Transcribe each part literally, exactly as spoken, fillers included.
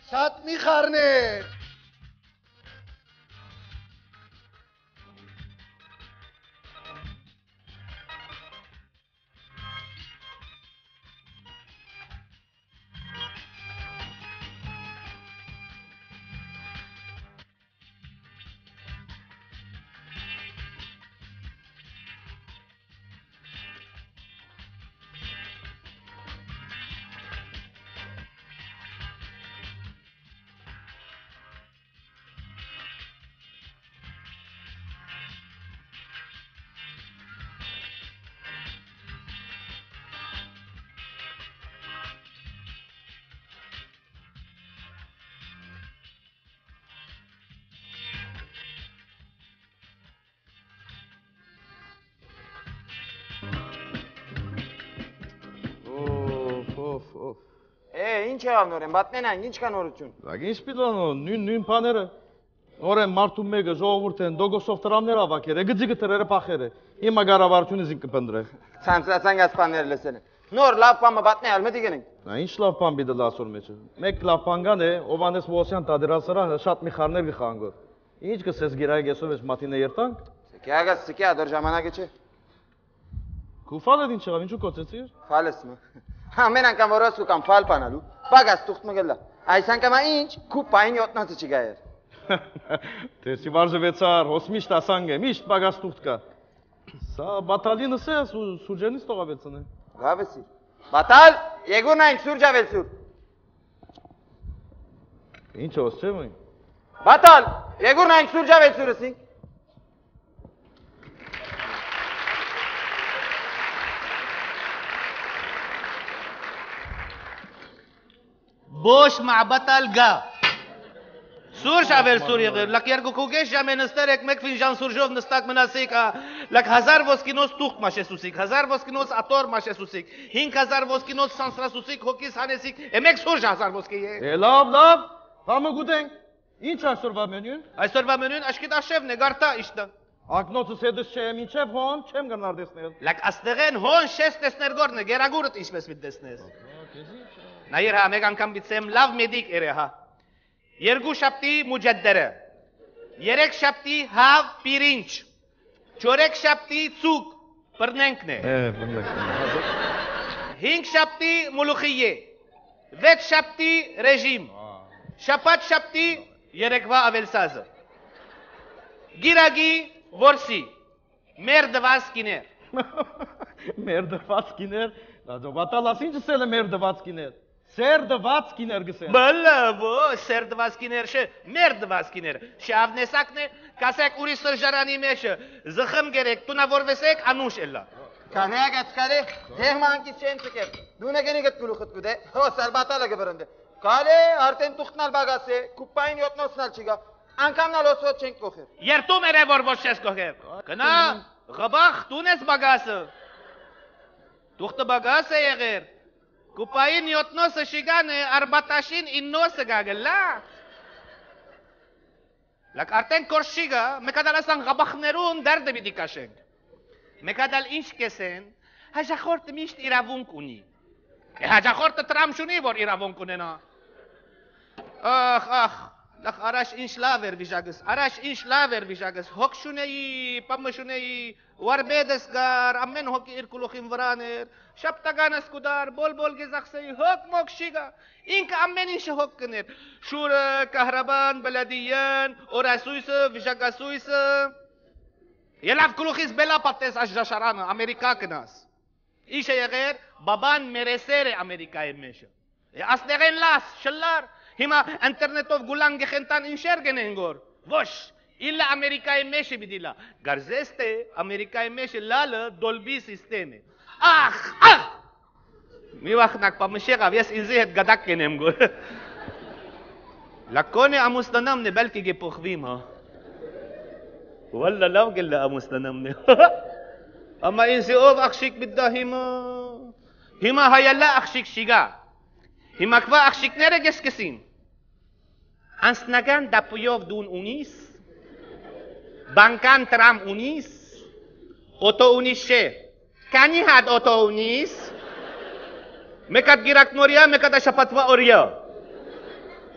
شات میخرنه Ինչ է ավնորեն, բատնենան, ինչ կան օրություն։ Լագ ինչ պիտանո, նույն նույն բաները։ Օրեն մարդու մեկը ժողովուրդ են դոգոսով տրամներ ավակեր, գծիկը տրերը փախերը։ Հիմա գարավարությունը զինք կպնդրե։ Ցանցրացան գաց բաները լսել են։ Նոր լավ բան բատնե ալ մտի գնենք։ Նա ինչ լավ բան բիդը լասոր մեջը։ Մեկ լավ բան կան է, Օվանես Մոսյան տադրասրա շատ մի խառներ գխանգոր։ Ինչ կսես գիրայ գեսով ես մատինը երտանք։ Սկիագա սկիա դոր ժամանակը չէ։ Կուֆալը ինչ եղավ, ինչու կոծեցի։ Ֆալես մը։ Ամեն անգամ որ ասու կամ ֆալ բանալու, բագաս տուխտ մգլա։ Այս անգամ ինչ կուպային յոտնացը չգայեր։ Տեսի վարժվեցար, հոս միշտ ասանգ է, միշտ բագաս տուխտ կա։ Սա բատալինս է, սուրջենից տողավեցն է։ Գավեսի։ Բատալ, եգուրն այն սուրջավել սուր։ Ինչ ոս չեմ այն։ Բատալ, եգուրն այն սուրջավել սուրսի։ Boş معبطل گا سور شاول سوری غیر لک یرگو کوگش جامه نستر یک مک فنجان سورجوف نستاک مناسیک لک هزار وسکینوس توخ ماشه سوسیک هزار وسکینوس اتور ماشه سوسیک هینگ هزار وسکینوس سانسرا سوسیک هوکیس هانسیک امک سورج هزار وسکیه لاب لاب همه گودن این چه سوروا منون այսօրվա menün աշկիտ աշևն է գարտա իշտը ակնոցս հետս չեմ ինչև հոն չեմ գնար դեսնել լակ աստեղեն հոն շես տեսներ գորնը գերագուրդ ինչպես մի տեսնես նայր հա մեկ անգամ բիցեմ լավ մեդիկ էր հա երկու շապտի մուջադդերը երեք շապտի հավ պիրինչ չորեք շապտի ցուկ բռնենքն է հինգ շապտի մուլուխիե վեց շապտի ռեժիմ շապատ շապտի երեկվա ավելսազը գիրագի որսի մեր դված կիներ մեր դված կիներ բատալաս ինչ սել է մեր դված կիներ Սեր դված կիներ գսեն Բլավո, սեր դված կիներ շը, մեր դված կիներ Շավնեսակն է, կասեք ուրի սրժարանի մեջը Զխմ գերեք, տունավորվեսեք, անուշ էլա Կանեակ ացկարի, դեղմանքից չեն ծկեր Դունը գնի գտ գլուխըտ գուդ է, հոսալ բատալը գբրնդ է Կալե, արդեն տուխտնալ բագաս է, կուպային յոտնոսնալ չիգա Անկամնալ ոսոտ չենք կոխեր Երտում էր է, որ ոչ ես կոխեր Կնա, ғբախ, տուն ես բագասը Տուխտը բագաս է եղեր Կուպային յոտնոսը շիգան է, արբատաշին իննոսը գագլա Լակ արդեն կորս շիգա, մեկադալ ասան ғաբախներուն դարդը բիդի կաշենք Մեկադալ ինչ կեսեն, հաջախորդը միշտ իրավունք ունի Հաջախորդը տրամշ ունի, որ իրավունք ունենա Ախ, ախ, լախ արաշ ինչ լավ էր վիժագս, արաշ ինչ լավ էր վիժագս Հոգ շունեի, պամը շունեի, վարբեդս գար, ամեն հոգի իր կուլոխին վրան էր Շապտագանս կուդար, բոլ-բոլ գեզախսեի, հոգ մոգ շիգա, ինքը ամեն ինչը հոգ կներ Շուրը, կահրաբան, բլադիեն, օրասույսը, վիժագասույսը Ելավ կուլոխիս բելա պատես աշժաշարանը, ամերիկա կնաս Ինչ է եղեր, բաբան մերեսեր է ամերիկայի մեջը Ասնեղեն լաս, շլար Հիմա ինտերնետով գուլան գխենտան ինչեր գնեն գոր Ոչ, իլա ամերիկայի մեջը բիդիլա Գարզեստ է, ամերիկայի մեջը լալը դոլբի սիստեմ է Ախ, ախ Մի վախնակ պամշեղավ, ես ինձի հետ գադակ կենեմ գոր Լակոնի ամուստանամն է, բելքի գեպոխվիմ հա Վալլա լավ գելլա ամուստանամն է Ամա ինձի ով աղշիկ բիդա հիմա Հիմա հայալա աղշիկ շիգա Հիմա կվա աղշիկները գեսկեսին Անսնական դապույով դուն ունիս Բանկան տրամ ունիս Օտո ունիս չէ Կանի հատ օտո ունիս Մեկատ գիրակնորյա, մեկատ աշապատվա օրյա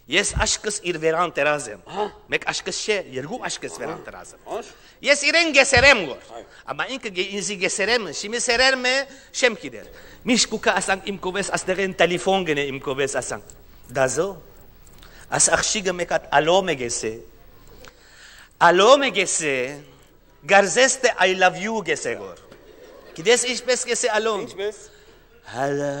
Ես աշկս իր վերան տերազ եմ։ Մեկ աշկս չէ, երկու աշկս վերան տերազ եմ։ Ես իրեն գեսերեմ գոր։ Amma ինքը ինձի գեսերեմ, շիմի սերերմ է, շեմ գիտեր։ Միշտ կուկա ասանք իմ կովես աստեղեն տելեֆոն գնե իմ կովես ասանք։ Դազո։ Աս ախշիգը մեկ հատ ալո մեգեսե։ Ալո մեգեսե, գարզեստե I love you գեսե գոր։ Գիտես ինչպես գեսե ալոն։ Ինչպես։ Հալա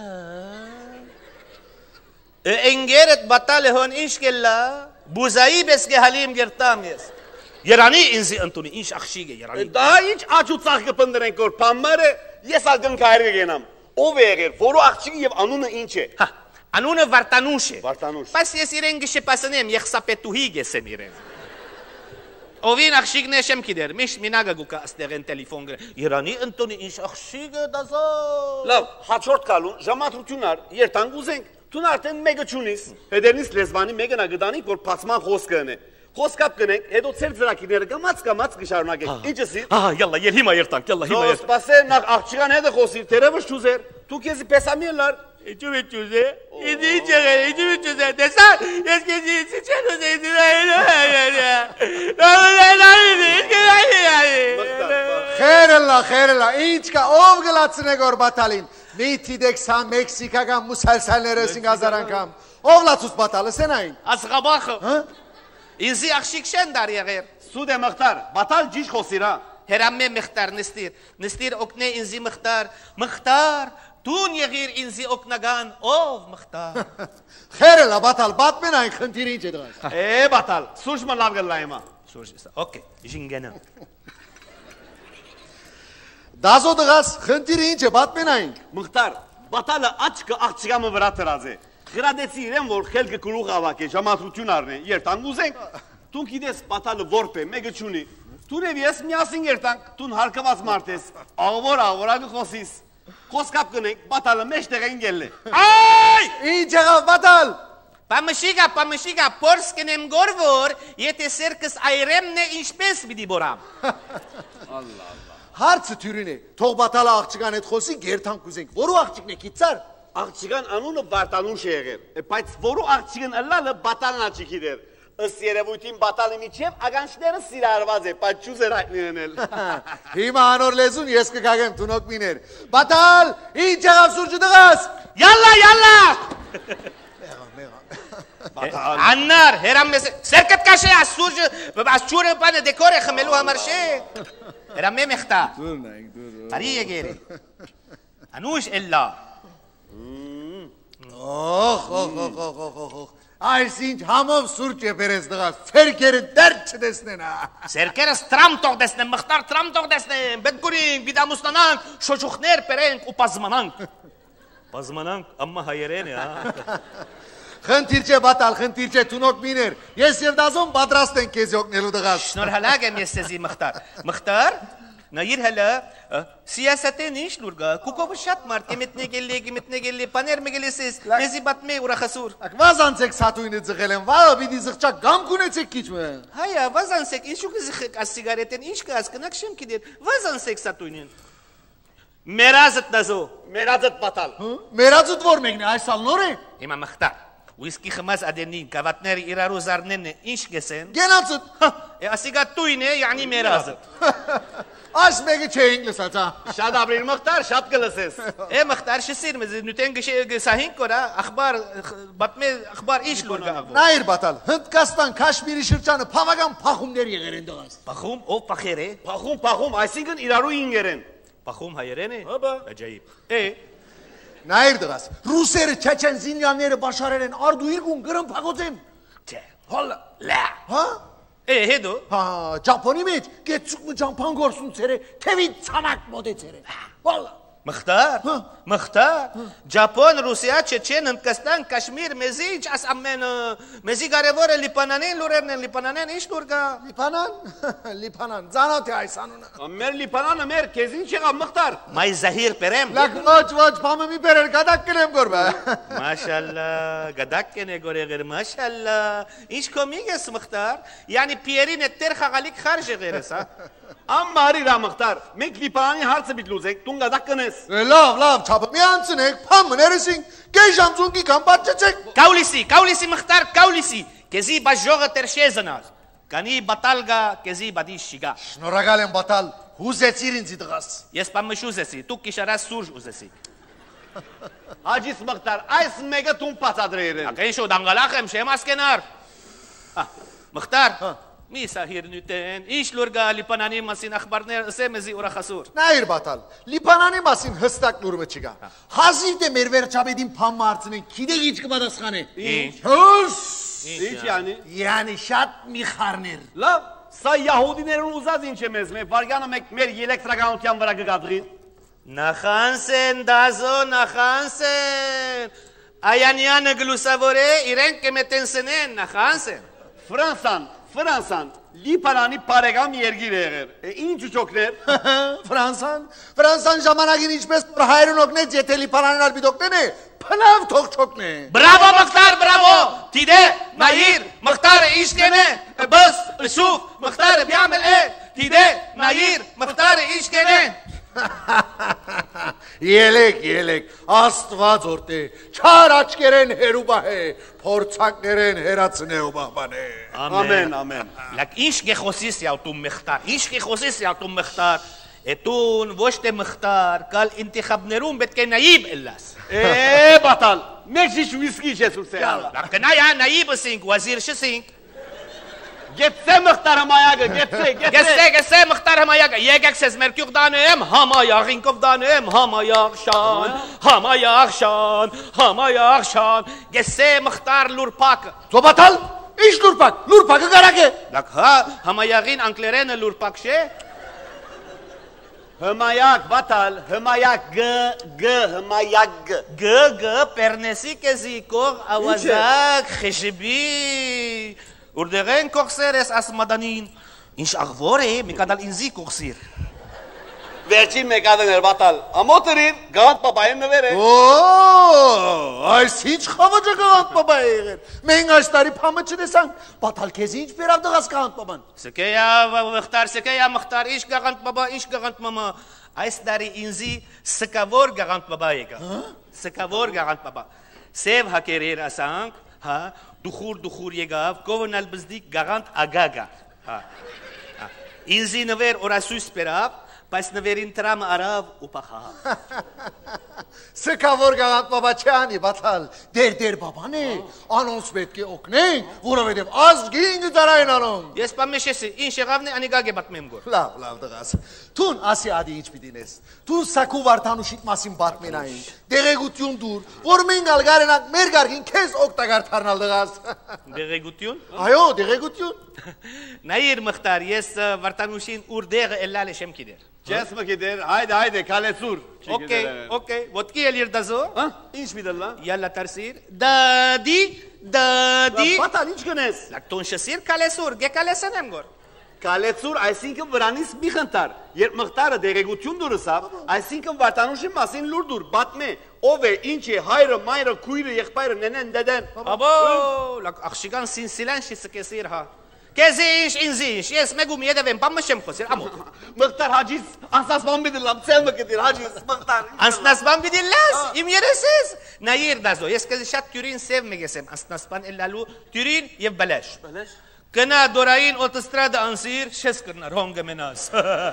Ընկերդ բատալ է հոն ինչ կելա, բուզայի բես գեհալիմ գերտամ ես։ Երանի ինձի ընտունի, ինչ ախշիգ է, երանի։ Դա ինչ աչուցաղ կպնդրենք որ պամմարը, ես ալգն կայրը գենամ։ Ով է եղեր, որու աղջիկը և անունը ինչ է։ Հա, անունը վարտանուշ է։ Վարտանուշ։ Պաս ես իրեն գշեպասնեմ, եղսապետուհի գեսեմ իրեն։ Ovin ախշիգն է շեմ կիդեր, միշտ մինագը գուկա աստեղեն տելիֆոն գրե, երանի ընտունի ինչ ախշիգը դազա։ Լավ, հաջորդ կալուն, ժամատրություն ար, երտանք ուզենք, տուն արդեն մեկը չունիս, հետերնից լեզվանի մեկը նագդանիք, որ պացման խոսքը են է։ Խոսքապ կնենք, հետո ծեր ծրակիները կամաց կամաց կշարունակենք, ինչը սիր։ Ահա, յալլա, ել հիմա երտանք, յալլա, հիմա երտանք։ Սպասե, նախ աղջիկան հետը խոսիր, տերևս չուզեր, դու կեզի պեսամի լար։ Ինչու է ճուզե, ինձ ինչ եղեր, ինչու է ճուզե, տեսա, ես կեզի ինձ ինչ են ուզե, ինձ Խերելա, խերելա, ինչ կա, ով գլացնե գոր բատալին, մի թիդեքս համ մեքսիկական մուսալսալներս ինգ ազար անգամ, ով լացուս բատալը սեն այն։ Ասղաբախը, ինձի աղշիկ շեն դար եղեր։ Սուդ է մղտար, բատալ ջիչ խոսիրա։ Հերամե մղտար նստիր, նստիր օգնե ինձի մղտար, մղտար, Տուն եղիր ինձի օգնական, ով մղտար։ Խերելա, բատալ, բատմեն այն խնդիր ինչ է դրած։ Է, բատալ, սուրջմը լավ գլլա հիմա։ Սուրջիսա, օկե, ժինգենա։ Դազո դղաս, խնդիր ինչ է, բատմեն այն։ Մղտար, բատալը աչկը աղջիկամը վրա տրած է։ Խրադեցի իրեն, որ խելքը կլուղ ավակ է, ժամատրություն արն է, երտանք ուզենք։ Տուն կիդես բատալը որպ է, մեկը չունի։ Տուն և ես միասին երտանք, տուն հարկված մարդ ես, աղվոր աղվորակը խոսիս։ Խոսքապ կնենք, բատալը մեջ տեղեն գել է։ Այ! Ինչ եղավ, բատալ։ Պամշիգա, պամշիգա, պորս կնեմ գորվոր, եթե սերկս այրեմն է ինչպես բիդի բորամ։ Հարցը թյուրին է, թող բատալը աղջիկան հետ խոսի, գերթանք ուզենք, որու աղջիկն է կիցար։ Աղջիկան անունը վարտանուշ է եղեր, բայց որու աղջիկն ըլլալը բատալն աչիքի դեր։ Ըստ երևույթին բատալի միջև ագանչները սիրարված է, բայց չուզեր հայտնի ենել։ Հիմա անոր լեզուն ես կգագեմ տունոք միներ։ Բատալ, ինչ եղավ սուրջը դղաս։ Յալլա, յալլա։ Աննար, հերամես, սերկտ կաշե ասուրջը, ասուրջը պանը դեկոր է խմելու համար շե։ Հերամե մեղտա։ Արի եգերի։ Անուշ էլլա։ Օխ, օխ, օխ, օխ, օխ, օխ։ Այս ինչ համով սուրճ է բերես դղաս, ծերքերը դեր չտեսնեն։ Ծերքերս տրամ տող դեսնեն, մղտար տրամ տող դեսնեն, բետգուրինք, բիդամուսնանանք, շոչուխներ պերենք ու պազմանանք։ Պազմանանք, ամմա հայերեն է, հա։ Խնդիր չէ բատալ, խնդիր չէ տունոք միներ, ես և դազոն պատրաստ են կեզ յոգնելու դղաս։ Շնորհալակ եմ ես սեզի մղտար։ Մղտար, նայիր հելը, սիասատեն ինչ լուր գա, կուկովը շատ մարդ է մտնեգել է, մտնեգել է, պաներ մգել ես ես, մեզի բատմե ուրախասուր։ Վազանցեք սատույնը ձղել են, վաղը բիդի զղճակ գամ կունեցեք կիչմը։ Հայա, վազանցեք, ինչու կզիխեք աս սիգարետեն, ինչ կաս կնակ շեմ կիդեր, վազանցեք սատույնին։ Մերազըտ նազո։ Մերազըտ բատալ։ Մերազըտ որ մեկն է, այս ալ նոր է։ Հիմա մղտար, Ուիսկի խմած ադենին, կավատները իրարու զարնեն է, ինչ կեսեն։ Գենացըտ։ Ասիգա տույն է, յանի մերազըտ։ Այս մեկը չէինք լսած, հա։ Շատ ապրիր մղտար, շատ կլսես։ Է մղտար շսիր մեզ, նուտեն գսահին կորա, ախբար, բատմե, ախբար ինչ լուր գաղվո։ Նայր բատալ, Հնդկաստան, Քաշմիրի շրջանը փավական փախումներ եղեր են դղաս։ Փախում, ով փախեր է։ Փախում, փախում, այսինքն իրարու ինգեր են։ Փախում հայերեն է։ Հաբա։ Աջայիբ։ Է։ Նայր դղաս, ռուսերը չեչենզինյանները բաշարել են, արդու իրգուն գրն պագոծեն։ Չէ, հոլը, լա։ Հա։ Է, հետո։ Հա, ճապոնի մեջ, գեցուկմը ճամպան գորսուն ծեր է, թևի ծանակ մոդ է ծեր է։ Հոլը։ Մղտար, մղտար, Ճապոն, Ռուսիա, Չեչեն, Հնդկաստան, Կաշմիր, մեզի ինչ աս ամեն, մեզի կարևորը Լիբանանին լուրերն են, Լիբանանեն ինչ լուր գա։ Լիբանան, Լիբանան, ձանոթ է այս անունը։ Մեր Լիբանանը մեր, քեզ ինչ եղավ մղտար։ Մայ զահիր պերեմ։ Լակ ոչ, ոչ, պամը մի բերեր, գադակ կնեմ գորբա։ Մաշալլա, գադակ կեն է գորեղեր, մաշալլա, ինչ կոմիգ ես մղտար, յանի պիերին է տեր խաղալիք խարժ եղերես, հա։ Ամարի ռամխտար, մենք լիպարանի հարցը բիտ լուզենք, տուն գադակ կնես։ Լավ, լավ, չափը մի անցնեք, փամներս ինք, կես ժամ ծունկի կամ պատճեցեք։ Կաուլիսի, կաուլիսի մխտար, կաուլիսի, կեզի բաժողը տերշեզնար, կանի բատալգա, կեզի բադիշ շիգա։ Շնորհակալ եմ բատալ, հուզեցիր ինձ դղաս։ Ես պամշ ուզեսի, դու կիշարաս սուրժ ուզեսի։ Հաջիս մխտար, այս մեկը տուն պացադրեր։ Ակեն շո դանգալախ եմ, շեմ ասկենար։ Մխտար, մի սահիր նյութեն, ինչ լուր գա լիպանանի մասին ախբարներ ասեմ էզի ուրախասուր։ Նայր բատալ, լիպանանի մասին հստակ լուրը չկա։ Հազիվ դե մեր վերջաբեդին փամ մարցնեն, գիտեք ինչ կպատասխանի։ Ինչ։ Հուս։ Ինչ յանի։ Յանի շատ մի խառներ։ Լավ, սա յահուդիներուն ուզած ինչ է մեզ, մեր վարգյանը մեկ մեր էլեկտրականության վրա կգադրին։ Նախանսեն, դազո, նախանսեն։ Այանյանը գլուսավոր է, իրենք կմետենսնեն, նախանսեն։ Ֆրանսան, Ֆրանսան, լիպարանի պարեգամ երգիր եղեր, ինչ ուչոքներ։ Ֆրանսան, Ֆրանսան ժամանակին ինչպես որ հայրն օգնեց, եթե լիպարանին արբիդ օգնեն է, փնավ թողչոքն է։ Բրավո մխտար, բրավո, տիդե, նայիր, մխտարը իշկեն է, բս, շուվ, մխտարը բյամել է, տիդե, նայիր, մխտարը իշկեն է։ Ելեք, ելեք, աստված օրտե, չար աչկերեն հերուբահ է, փորձակներեն հերացնե ու բահբանե։ Ամեն, ամեն։ Լակ ինչ գեխոսիս յալտում մխտար, ինչ գեխոսիս յալտում մխտար, էտուն ոչ թե մխտար, կալ ինտիխաբներում պետք է նայիբ էլաս։ Է, բատալ, մեկ շիշ վիսկի չես ուսե։ Լակ կնայ ա նայիբը սինք, վազիր շսինք։ Գեցե մխտար հմայագը, գեցե, գեցե։ Գեսե, գեսե մխտար հմայագը, եկեք սեզ մերկյուղ դանեմ, համայաղ ինքով դանեմ, համայաղ շան, համայաղ շան, համայաղ շան, գեսե մխտար լուրպակը։ Ծոբատալ, ինչ լուրպակ, լուրպակը կարակ է։ Լակ հա, համայաղին անգլերենը լուրպակ չէ։ Հմայակ, բատալ, հմայակ, գ, գ, հմայակ, գ։ Գ, գ, պերնեսի կեզի կող, ավազակ, խեշբի, ուրդեղեն կողսեր ես ասմադանին, ինչ աղվոր է, մեկադալ ինձի կողսիր։ Վերջին մեկադներ, բատալ, ամոտերին, գանտ պապային նվեր է։ Օ, այս ինչ խավաճը գանտ պապա է եղեր, մենք այս տարի պամը չնեսանք, բատալ կեզ ինչ պերավ դղաս գանտ պապան։ Սկեյա մխտար, սկեյա մխտար, ինչ գաղանտ պապա, ինչ գաղանտ մամա, այս տարի ինձի սկավոր գաղանտ պապա եկա, սկավոր գաղանտ պապա, սև հակերեր ասանք, հա, դուխուր դուխուր եկավ, կովնալ բզդիկ գաղանտ ագագա, հա, ինձի նվեր օրասույս պերավ, բայց նվերին տրամը արավ ու պախավ։ Սկավոր գաղանտ պապա չէ անի, բատալ, դեր դեր բաբան է, անոնց պետք է օգնենք, որովհետև ազգին դարային անոն։ Ես պամեշ եսի, ինչ եղավն է անիգագ է բատմեմ գոր։ Լավ, լավ դղաս, թուն ասի ադի ինչ պիտին ես, թուն սակու վարդանուշիտ մասին բատմենային, դեղեգություն դուր, որ մենք ալ գարենակ մեր գարգին կեզ օգտագար թարնալ դղաս։ Դեղեգություն։ Այո, դեղեգություն։ Նայիր մխտար, ես վարտանուշին ուր դեղը էլալ է շեմ կիդեր։ Չես մկիդեր, հայդե, հայդե, կալեցուր։ Okay, okay, ոտքի էլ իր դազո։ Ինչ միդելլա։ Յալլա տարսիր։ Դադի, դադի։ Բատալ, ինչ կնես։ Լակտոն շսիր կալեսուր, գե կալեսան եմ գոր։ Կալեցուր, այսինքն վրանից մի խնդար։ Երբ մխտարը դեղեգություն դուրսավ, այսինքն վարտանուշի մասին լուր դուր, բատմե, ով է, ինչ է, հայրը, մայրը, քույրը, եղբայրը, նենեն, դեդեն։ Աբո, լակ աղշիկան սինսիլան շիսկեսիր հա։ Կեզի ինչ, ինձի ինչ, ես մեգում եդև եմ, պամմշ եմ խոսիր, ամոտ։ Մխտար հաջիս, անսասման բիդիլամ, ծել մկետիր, հաջիս, մխտար։ Անսնասպան բիդի լաս, իմ երեսես։ Նայիր դազո, ես կեզի շատ տյուրին սև մեգեսեմ, անսնասպան էլալու տյուրին և բլեշ։ Բլեշ։ Կնա դորային օտստրադը անսիր, շես կրնար, հոնգը մենաս։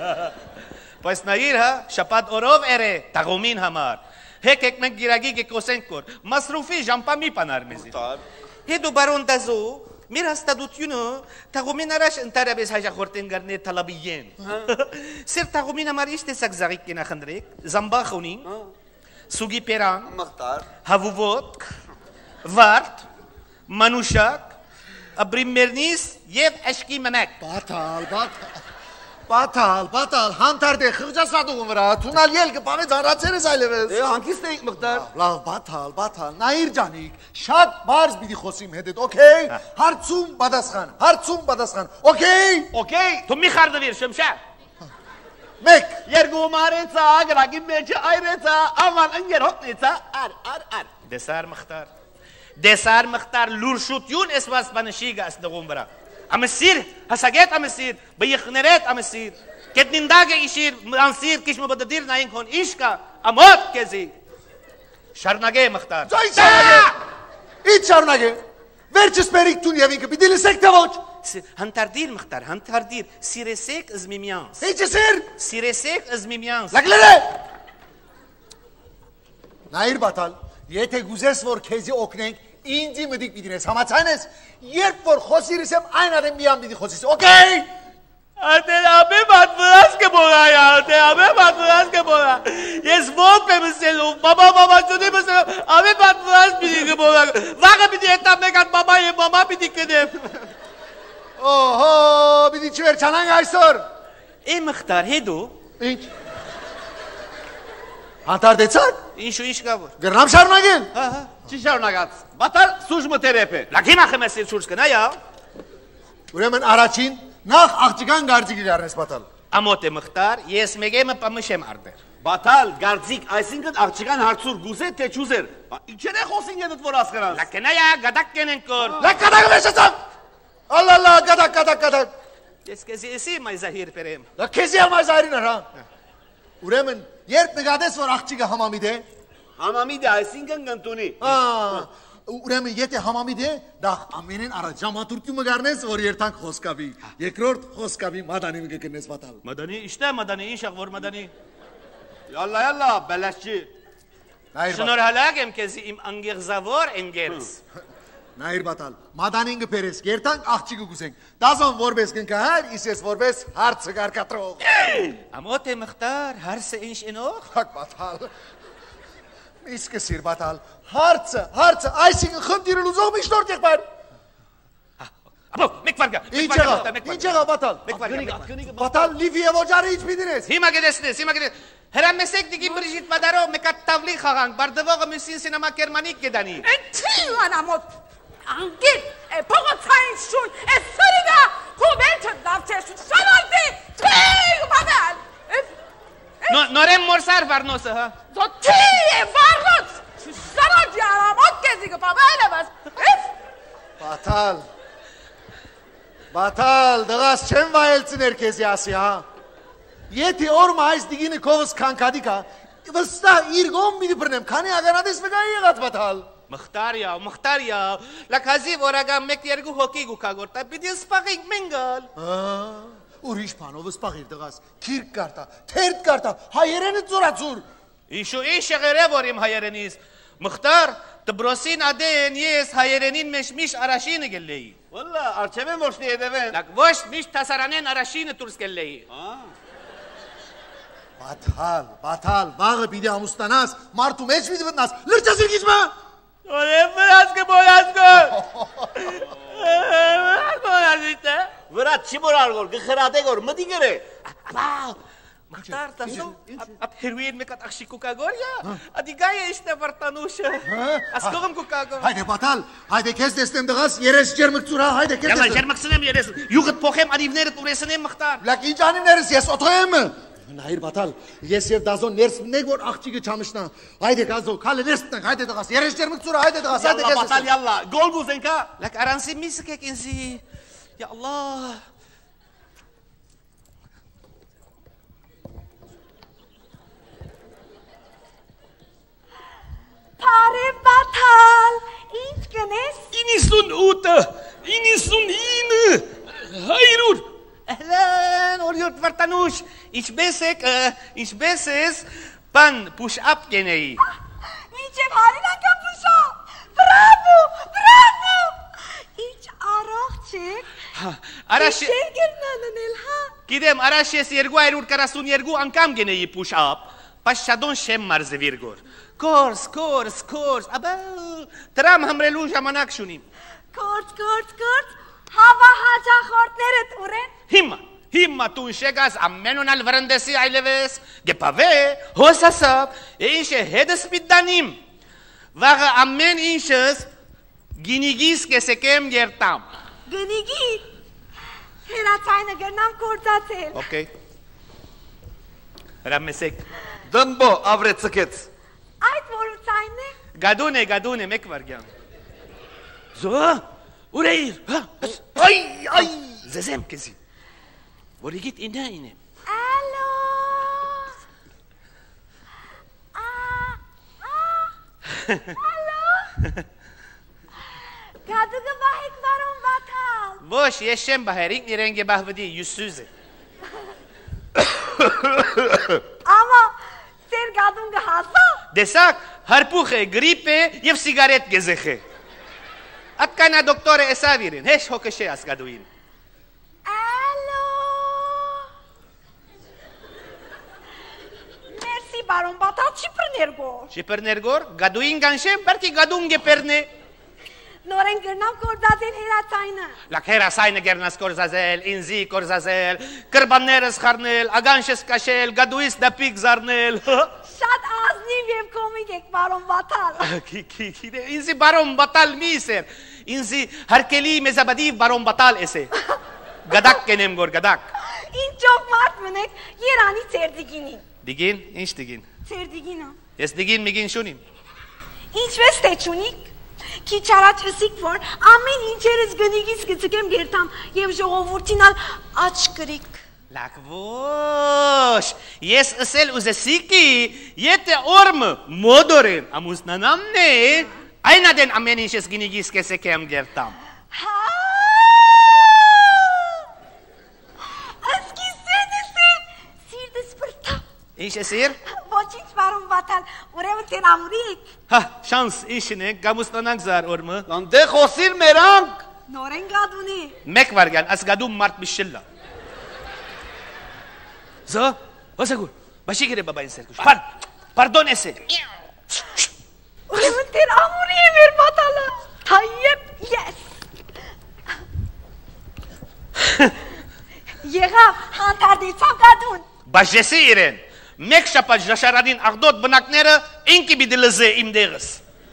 Բայց նայիր հա, շապատ օրով էր է, տաղումին համար։ Հեք եք մենք գիրագի կեկոսենք կոր, մասրուֆի ժամպա մի պանար մեզի։ Հետո բարոն դազո, մեր հաստատությունը տաղումին առաջ ընտարաբես հաջախորդեն գարներ թալաբիեն։ Սեր տաղումին համար ինչ տեսակ զաղիկ կենա խնդրեք, զամբախ ունի, սուգի պերան, Մխտար։ հավուվոտք, վարդ, մանուշակ, Աբրիմերնիս և əşki məmək. Բատալ, բատալ, բատալ, բատալ, հանտարդ է խղջասադուղում վրա, թունալ ել կպաղեց անրացեր ես այլևես։ Է, հանկիստ էինք մխտար։ Լավ, բատալ, բատալ, նայիր ջանիկ, շատ բարզ բիդի խոսիմ հետդ, օքեյ, հարցում բադասխան, հարցում բադասխան, օքեյ, Okay, Թու մի խարդվիր շմշա։ մեկ, երգում արեցա, գրագի մեջը այրեցա, աման ընգեր հոտնեցա, ար, ար, ար։ Դեսար մխտար։ Դեսար մխտար լուրշություն ես վասպանշիգ ասնողում վրա։ Ամսիր, հասագետ ամսիր, բիխներետ ամսիր։ Կետնինդագը իշիր մրանսիր կիշմը բդդիր նային կոն իշկա ամոտ կեզի շարնագե մխտար Ինչ շարնագե Ինչ շարնագե Վերջս մերիք տուն և ինքը պիտի լսեք թե ոչ Հանտարդիր մխտար հանտարդիր սիրեսեք ըզմիմյանս Ինչ սիր Սիրեսեք ըզմիմյանս Լակլեր է Նայիր բատալ Եթե գուզես որ քեզի օգնենք ինձի մտիկ պիտի նես համացայն ես երբ որ խոսիրիս եմ այն ադեմ միան պիտի խոսիս օքեյ Ատեր ամե մատվրած կբորա ատեր ամե մատվրած կբորա Ես ոգ եմ սելով մամա մամացունի մսելով ամե մատվրած պիտի կբորա Վաղը պիտի հետամ մեկ ատ մամա և մամա պիտի կնեմ Օհո պիտի չվերջանանք այսօր Է մխտար հետո Ինչ Հանդարտեցակ Ինչու ինչ կա որ Գրնամ շարունակեն Չի շարունակած Բատալ սուժմը տերեպ է Լագիմա խմեսի սուրս կնա յա Ուրեմն առաջին Նախ աղջիկան գարձիկի գարնես բատալ Ամոտ է մխտար ես մեկ եմ պամշ եմ արդեր Բատալ գարձիկ այսինքն աղջիկան հարցուր գուզե թե չուզեր Ինչեր է խոսին եդդ որ ասխրանս Լակնա յա գադակ կենեն կոր Լակ գադակ վեշեցավ Ալալա գադակ գադակ գադակ Ես կեզի եսի մայզահիր պերեմ Լակ քեզի ամայզահիրին հրա Ուրեմն երբ նգադես որ աղջիկը համամիդ է Համամիդ է այսինքն կընտունի Ուրեմն եթե համամիդ է դա ամենեն առաջ ժամատուրկյումը գարնես որ երթանք խոսկավի երկրորդ խոսկավի մադանին կգնես բատալ Մադանի իշտե մադանի ինչ աղ որ մադանի Յալլա յալլա բելաշչի Շնորհալակ եմ քեզի իմ անգեղզավոր ընկերս Նայր բատալ մադանին կբերես երթանք աղջիկը գուսենք դազոն որպես կնկահար իսես որպես հարցը գարկատրող Ամոտ է մխտար հարսը ինչ ինող Հակ բատալ Իսկ սիր բատալ հարցը հարցը այսինքն խնդիրը լուծող միշտորդ եղբայր Ապո մեկ վարգա Ինչ եղավ ինչ եղավ բատալ Բատալ լիվի և օջարը ինչ պիտինես Հիմա գդեսնես հիմա գդես Հրամեսեք դիգի բրիժիտ մադարով մեկ ատ տավլի խաղանք բարդվողը մյուսին սինեմա կերմանիկ գդանի Էնցի անամոտ Անգիտ է փողոցային շուն է սրիգա Կուբենչը դավչեշու շանալդի Թիգ բադալ Նորեմ մորսար վարնոսը հա Դո թի է վարնոց Շանալդի անամոտ կեզի կպավայլ է բաս Բատալ Բատալ դղաս չեմ վայելցիներ կեզի ասի հա Եթե օրմա այս դիգինը կովս կանքադիկա վստահ իր գոմ միդի պրնեմ քանի ագանադես վգայի եղած բատալ Մխտարյա, մխտարյա, լակազի որագամ մեկ երկու հոգի գուկագորտա, պիտի սպաղիկ մենգալ Ուրիշ պանով սպաղիր դղաս, կիրկ կարտա, թերդ կարտա, հայերենը ծորացուր Իշու ինչ եղեր է որ իմ հայերենից Մխտար, դբրոսին ադեն ես հայերենին մեջ միշտ արաշինը գելեի Վալլա, արջև են ոչնի եդևեն Լակ ոչ միշտ տասարանեն արաշինը տուրս գելեի Բատալ, բատալ, վաղը պիտի ամուստանաս, մարդու մեջ պիտի վտնաս, լրջաս իրգիչ մա Օրեմ վրած կբորած կոր Վրած իտե Վրած չի մորար գոր, գխրատե գոր, մտի գր է Ապավ Մխտար տասում, ատ հերուին մեկ ատ աղշի կուկագոր յա Ադի գայ է իշտե վրտանուշը Ասկողմ կուկագոր Հայդե բատալ, հայդե կեզ դեսնեմ դղաս, երես ջերմք ծուրա, հայդե կեզ Յալա դեսնեմ ջերմքսնեմ երես, յուղըտ պոխեմ անիվներըտ ուրեսնեմ մխտար Լակ ինչ անիմներս ես օթոեմ Նայր բատալ, ես և դազոն ներս մնեք որ աղջիկը չամշնա Հայդե գազո, կալը ներս տնենք, հայդե դղաս, երես ջերմք ծուրա, հայդե դղաս, հայդե կեզ Բատալ յալլա, գոլ գուզենք հա Լակ արանսի միսը կեք ինզի Յա Allah Pare batal, ինչ կնես իննսուն ութը, իննսուն ինը, հայրուր Էհլեն, օրյոտ վրտանուշ, ինչպես եք, ինչպես ես բան պուշ-ապ կենեի Մինչև հարին անգամ պուշա, բրավո, բրավո Ինչ առողջ եք, իշեր գերնաննել հա Գիտեմ, առաջ ես երկու հարյուր քառասունյոթ անգամ գենեի պուշ-ապ Բայց շադոն շեմ մարզվիր գոր Կորս, կորս, կորս, աբա տրամ համրելու ժամանակ շունիմ Կորց, կորց, կորց, հավա հաջախորդներըտ ուրեն Հիմա, հիմա տու շեգաս ամենոնալ վրնդեսի այլևես Գեպավե, հոսասապ, ինչ է հետս պիտանիմ Վաղը ամեն ինչս գինիգիս կեսեկեմ երտամ Գնիգի, հերացայնը գրնամ կործացել Okay Հրամեսեք Դմբո ավրե ծկեց Այդ որուցայնն է Գադուն է, գադուն է, մեկ վարգյան Զո, ուր է իր, այ, այ, զեզեմ կեզի Որ իգիտ ինա ինեմ Ա, Գադուգը բահեք վարոն բաթալ։ Ոչ, ես չեմ բահեր, ինքն իրեն գբահվդի յուսուզ է։ Ամա, ծեր գադունգը հասա։ Դեսակ, հարպուխ է, գրիպ է և սիգարետ գեզեխ է։ Ատկանա դոկտորը էսավ իրեն, հեշ հոգը շե ասկադուին։ Ալո։ Մերսի բարոն բաթալ, չիպրներ գոր։ Շիպրներ գոր, գադուին գանշեմ, բարկի գադուն գեպերն է։ Նորեն գրնամ կորձածին հերացայնը։ Լակ հերասայնը գերնաս կորզազել, ինզի կորզազել, կրբաններս խարնել, ագանշս կաշել, գադուիս դապիկ զարնել։ Շատ ազնիվ և կոմիկ եք բարոն բաթալ։ Ինզի բարոն բատալ մի իսեր, ինզի հարկելի մեզաբադիվ բարոն բատալ էսե։ Գադակ կենեմ գոր, գադակ։ Ինչով մարդ մնեք, երանի ծեր դիգինին։ Դիգին, ինչ դիգին։ Ծեր դիգինը։ Ես դիգին միգին շունիմ։ Ինչպես թե չունիք։ Քիչ առաջ ըսիք, որ ամեն ինչերս գնիգից գծկեմ գերտամ և ժողովուրդինալ աչ կրիք։ Լակ ոչ, ես ըսել ուզեսիկի, եթե օրմը մոդորեն ամուսնանամն է, այն ադեն ամեն ինչես գնիգից կեսեք եմ գերտամ։ Հա, ասկիսեն ըսեն, սիրդս պրտա։ Ինչ է սիր? Ոչինչ բարոն բաթալ, ուրևն տեր ամուրի եք։ Հա, շանս իշն ենք, գամուսնանանք զար օրմը։ Դե խոսիր մերանք։ Նորեն գադունի։ Մեկ վարգան, աս գադում մարդ միշլլա։ Զա, ասագուր, բաշի գիրե բաբային սերկուշ, պար, պարդոն էսե։ Ուրևն տեր ամուրի է մեր բաթալը, հայեպ ես։ Եղավ, հանդարդեցավ գադուն։ Բաշեսի իրեն, մեկ շապատ ժաշարանին աղդոտ բնակները ինքի բիդի լզե իմ դեղս։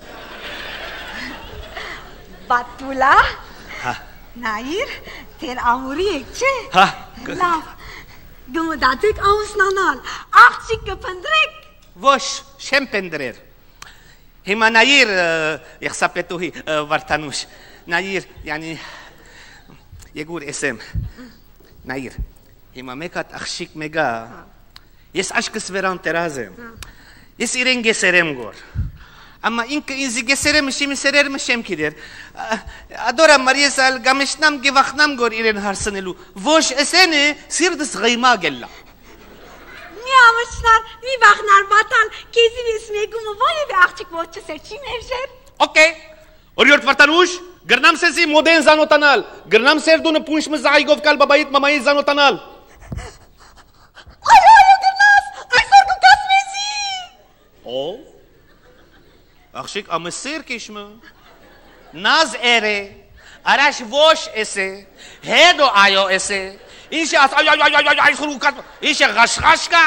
Բատուլա, նայիր, տեր ամուրի եք չէ։ Հա։ Լավ, գմդատեք ամուսնանալ, աղջիկ կպնդրեք։ Ոչ, շեմ պնդրեր։ Հիմա նայիր, եղսապետուհի վարդանուշ, նայիր, յանի, եգուր էսեմ, նայիր, հիմա մեկ հատ աղջիկ մեգա, ես աշկս վերան տերազ եմ, ես իրեն գեսերեմ գոր, ամա ինքը ինձի գեսերեմ շիմի սերերմը շեմ կիրեր, ադորա մարիես ալ գամեշնամ գևախնամ գոր իրեն հարսնելու, ոչ էսեն է սիրդս ғայմա գելլա։ Մի ամշնար, մի վախնար բատան, կեզի վես մեգումը որև է աղջիկ ոչ չսեր չի մևժեր։ Okay, օրյորդ վարդանուշ, գրնամ սեսի մոդեն զանոտանալ, գրնամ սեր դունը պունշմը զայգով կալ բաբայիտ մամայի զանոտանալ։ Այո, այո, գրնաս, այսօր կուկաս մեզի։ O, աղջիկ ամսեր կիշմը, նազ էրե, արաշ ոչ էսե, հետո այո էսե, ինչ է աս, այո, այո, այո, այո, այսօր կուկաս, ինչ է ғաշղաշ կա։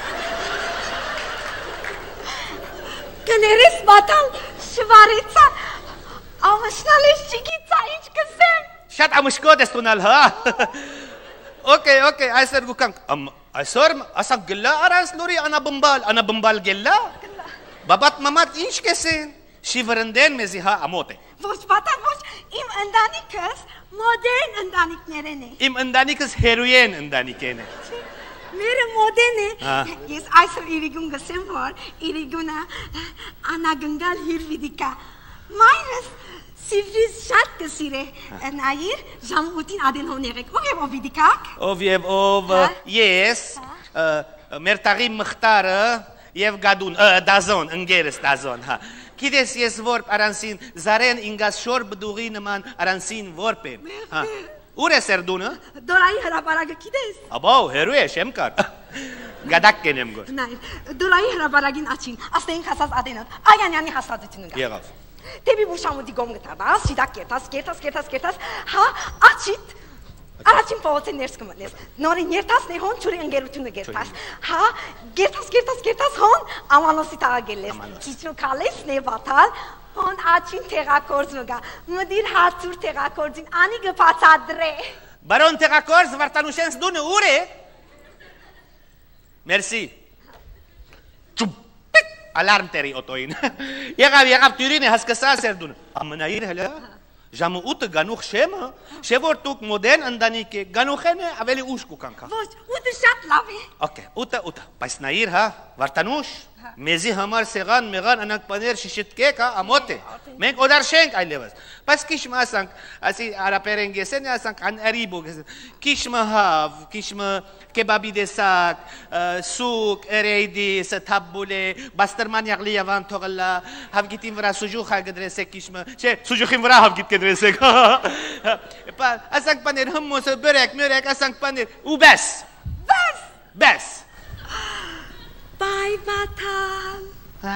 Կներես բատան, շվարեցա, ամշնալ ես չիգիցա, ինչ կսեմ։ Շատ ամշկոտ ես տունալ, հա։ Okay, okay, այսօր գուկանք, այսօր ասակ գլա արանց լուրի անաբմբալ, անաբմբալ գելա։ Բաբատ մամատ ինչ կեսեն, շիվրնդեն մեզի հա ամոտ է։ Ոչ բատան, ոչ, իմ ընդանիքս մոդերն ընդանիքներեն է։ Իմ ընդանիքս հերույեն ընդանիքեն է։ Մերը մոդեն է, ես այսօր իրիգուն գսեմ, որ իրիգունը անագնգալ հիրվիդիկա։ Մայրս սիվրիզ շատ կսիր է, նայիր, ժամ ութին ադեն հոներեք, ով և ով վիդիկակ։ Ով և ով ես, մեր տաղի մխտարը և գադուն, դազոն, ընգերս դազոն, հա։ Գիտես ես որպ արանսին զարեն ինգաս շոր բդուղի նման արանսին որպ եմ։ Ուր է սերդունը։ Դորայի հրապարագը գիտես։ Աբավ, հերու է, շեմ կար։ Գադակ կենեմ գոր։ Նայր, դորայի հրապարագին աչին, աստեինք հասած ադենոտ, այանյանի հասածություն ունգա։ Եղավ։ Տեբի բուշամուդի գոմ գտարդաս, շիդակ կերտաս, կերտաս, կերտաս, կերտաս, հա, աչիտ, առաջին պողոցեն ներս կմտնես, նորին երտաս նե հոն չուրի ընգերությունը գերտաս, հա, գերտաս, կերտաս, կերտաս հոն ամանոսի տաղագելես, կիչնու կալես նե վատալ, հոն աչին թեղակորձ նգա, մդիր հացուր թեղակորձին, անի գպացադրե։ Բարոն թեղակորձ վարտանուշենս դունը ուր է։ Մերսի։ Ճուպիկ, ալարմ տերի օտոին։ Եղավ, եղավ տյուրին է հասկսա սերդունը։ Ամնայիր հլա։ Ժամը ուտը գանուխ շեմը, շևոր տուկ մոդեն ընդանիք է, գանուխեն է ավելի ուշ կուկանքա։ Ոչ, ուտը շատ լավ է։ Okay, ուտը, ուտը, բայց նայիր հա, վարտանուշ, մեզի համար սեղան մեղան անանք բաներ շշտկեք, հա, ամոթ է։ Մենք օդարշենք այլևս։ Բայց քիչմը ասանք, ասի արաբերեն գեսեն, ասանք անարիբո գեսեն։ Քիչմը հավ, քիչմը կեբաբի դեսակ, սուկ, էրեյդի, սթաբուլե, բաստերման յաղլի ավան թողլա, հավգիտին վրա սուջուխ հագդրեսեք քիչմը, չէ, սուջուխին վրա հավգիտ կդրեսեք։ Ասանք բաներ հմոս, բերեք, մերեք, ասանք բաներ, ու բես։ Բես։ Բես։ Bye, Batal.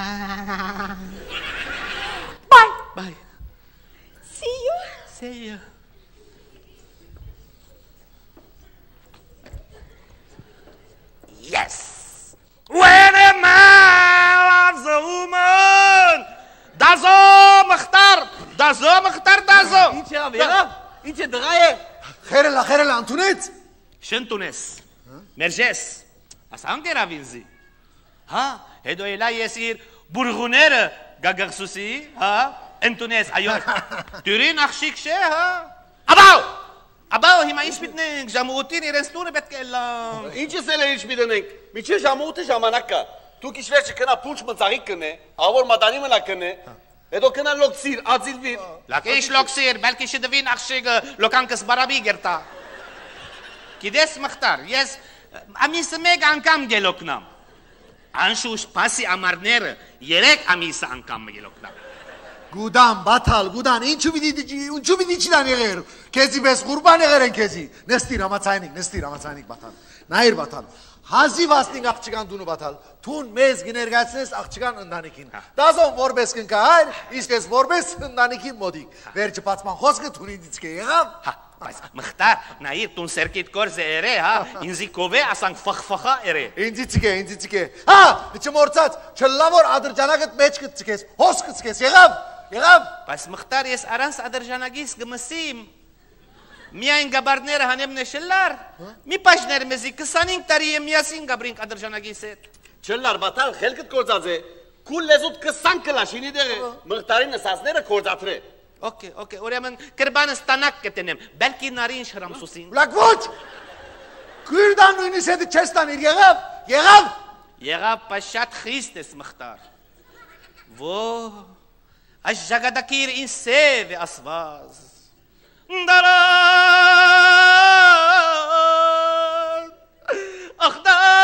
Bye. Bye. See you. See you. Yes. When a man loves a woman, dazo Mukhtar, dazo Mukhtar, dazo. Ինչ է ավերավ, ինչ է դղա է։ Խերելա, խերելա, ընդունեց։ Շնտունես, մերժես, ասանք երավինզի։ Հա, հետո էլա ես իր բուրղուները գագաղսուսի, հա, ընդունես, այո, դյուրին աղշիկ շե, հա, աբավ, աբավ, հիմա ինչ պիտնենք, ժամուտին իրենց տուրը պետք է լամ։ Ինչս էլ է ինչ պիտենենք, միջի ժամուտը ժամանակ կա, դուք իշխվեր չկնա պուլչ մծաղիկ կնե, ավոր մատանի մնա կնե, հետո կնա լոքսիր, ածիլվիր։ Լակ ինչ լոքսիր, բելքի շդվին աղշիկը, լոկանքս բարաբի գերտա։ Գիտես Մխտար, ես ամիսը մեկ անգամ գելոքնամ, անշուշ պասի ամարները երեք ամիսը անգամ գելոքնամ։ Գուդան, բաթալ, գուդան, ինչու պիտի չիդան եղեր, կեզի բես խուրբան եղեր են կեզի, նստիր ամացայնիկ, նստիր ամացայնիկ բաթալ, նայր բաթալ, հազիվ ասնինք աղջիկան դունու բաթալ, թուն մեզ գներգացնես աղջիկան ընդանիքին, դազոն որպես կնկա հայր, իսկ ես որպես ընդանիքին մոդիկ, վերջը պացման խոսքը թունին դիցք է եղավ։ Բայց Մխտար, նայիր տուն սերկիտ կորզ է երը, հա, ինձի կովե ասանք ֆխֆխա երը։ Ինձի ցիկե, ինձի ցիկե։ Հա, չմորցած, չլավոր ադրջանակդ մեջ կծկես, հոս կծկես, եղավ, եղավ։ Բայց Մխտար ես առանց ադրջանագիս գմսիմ։ Միայն գաբարները հանեմ նշելար, մի պաշներ մեզի քսանինք տարի եմ միասին գաբրինք ադրջանագիս հետ։ Չլար բաթալ, խելքդ կործած է, կուլ լեզուտ քսան կլաշինի դեղ է, մղտարի նսածները կործածրե։ Okay, okay, ուրեմն կրբանը ստանակ կտնեմ, բելքի նարին շրամսուսին։ Լակ ոչ, կուրդան նույնիս հետը չես տանիր, եղավ, եղավ։ Եղավ, բայց շատ խիստ ես Մխտար։ Ո, այս ժագադակիր ինձ սև է ասված։ Դարան, ախ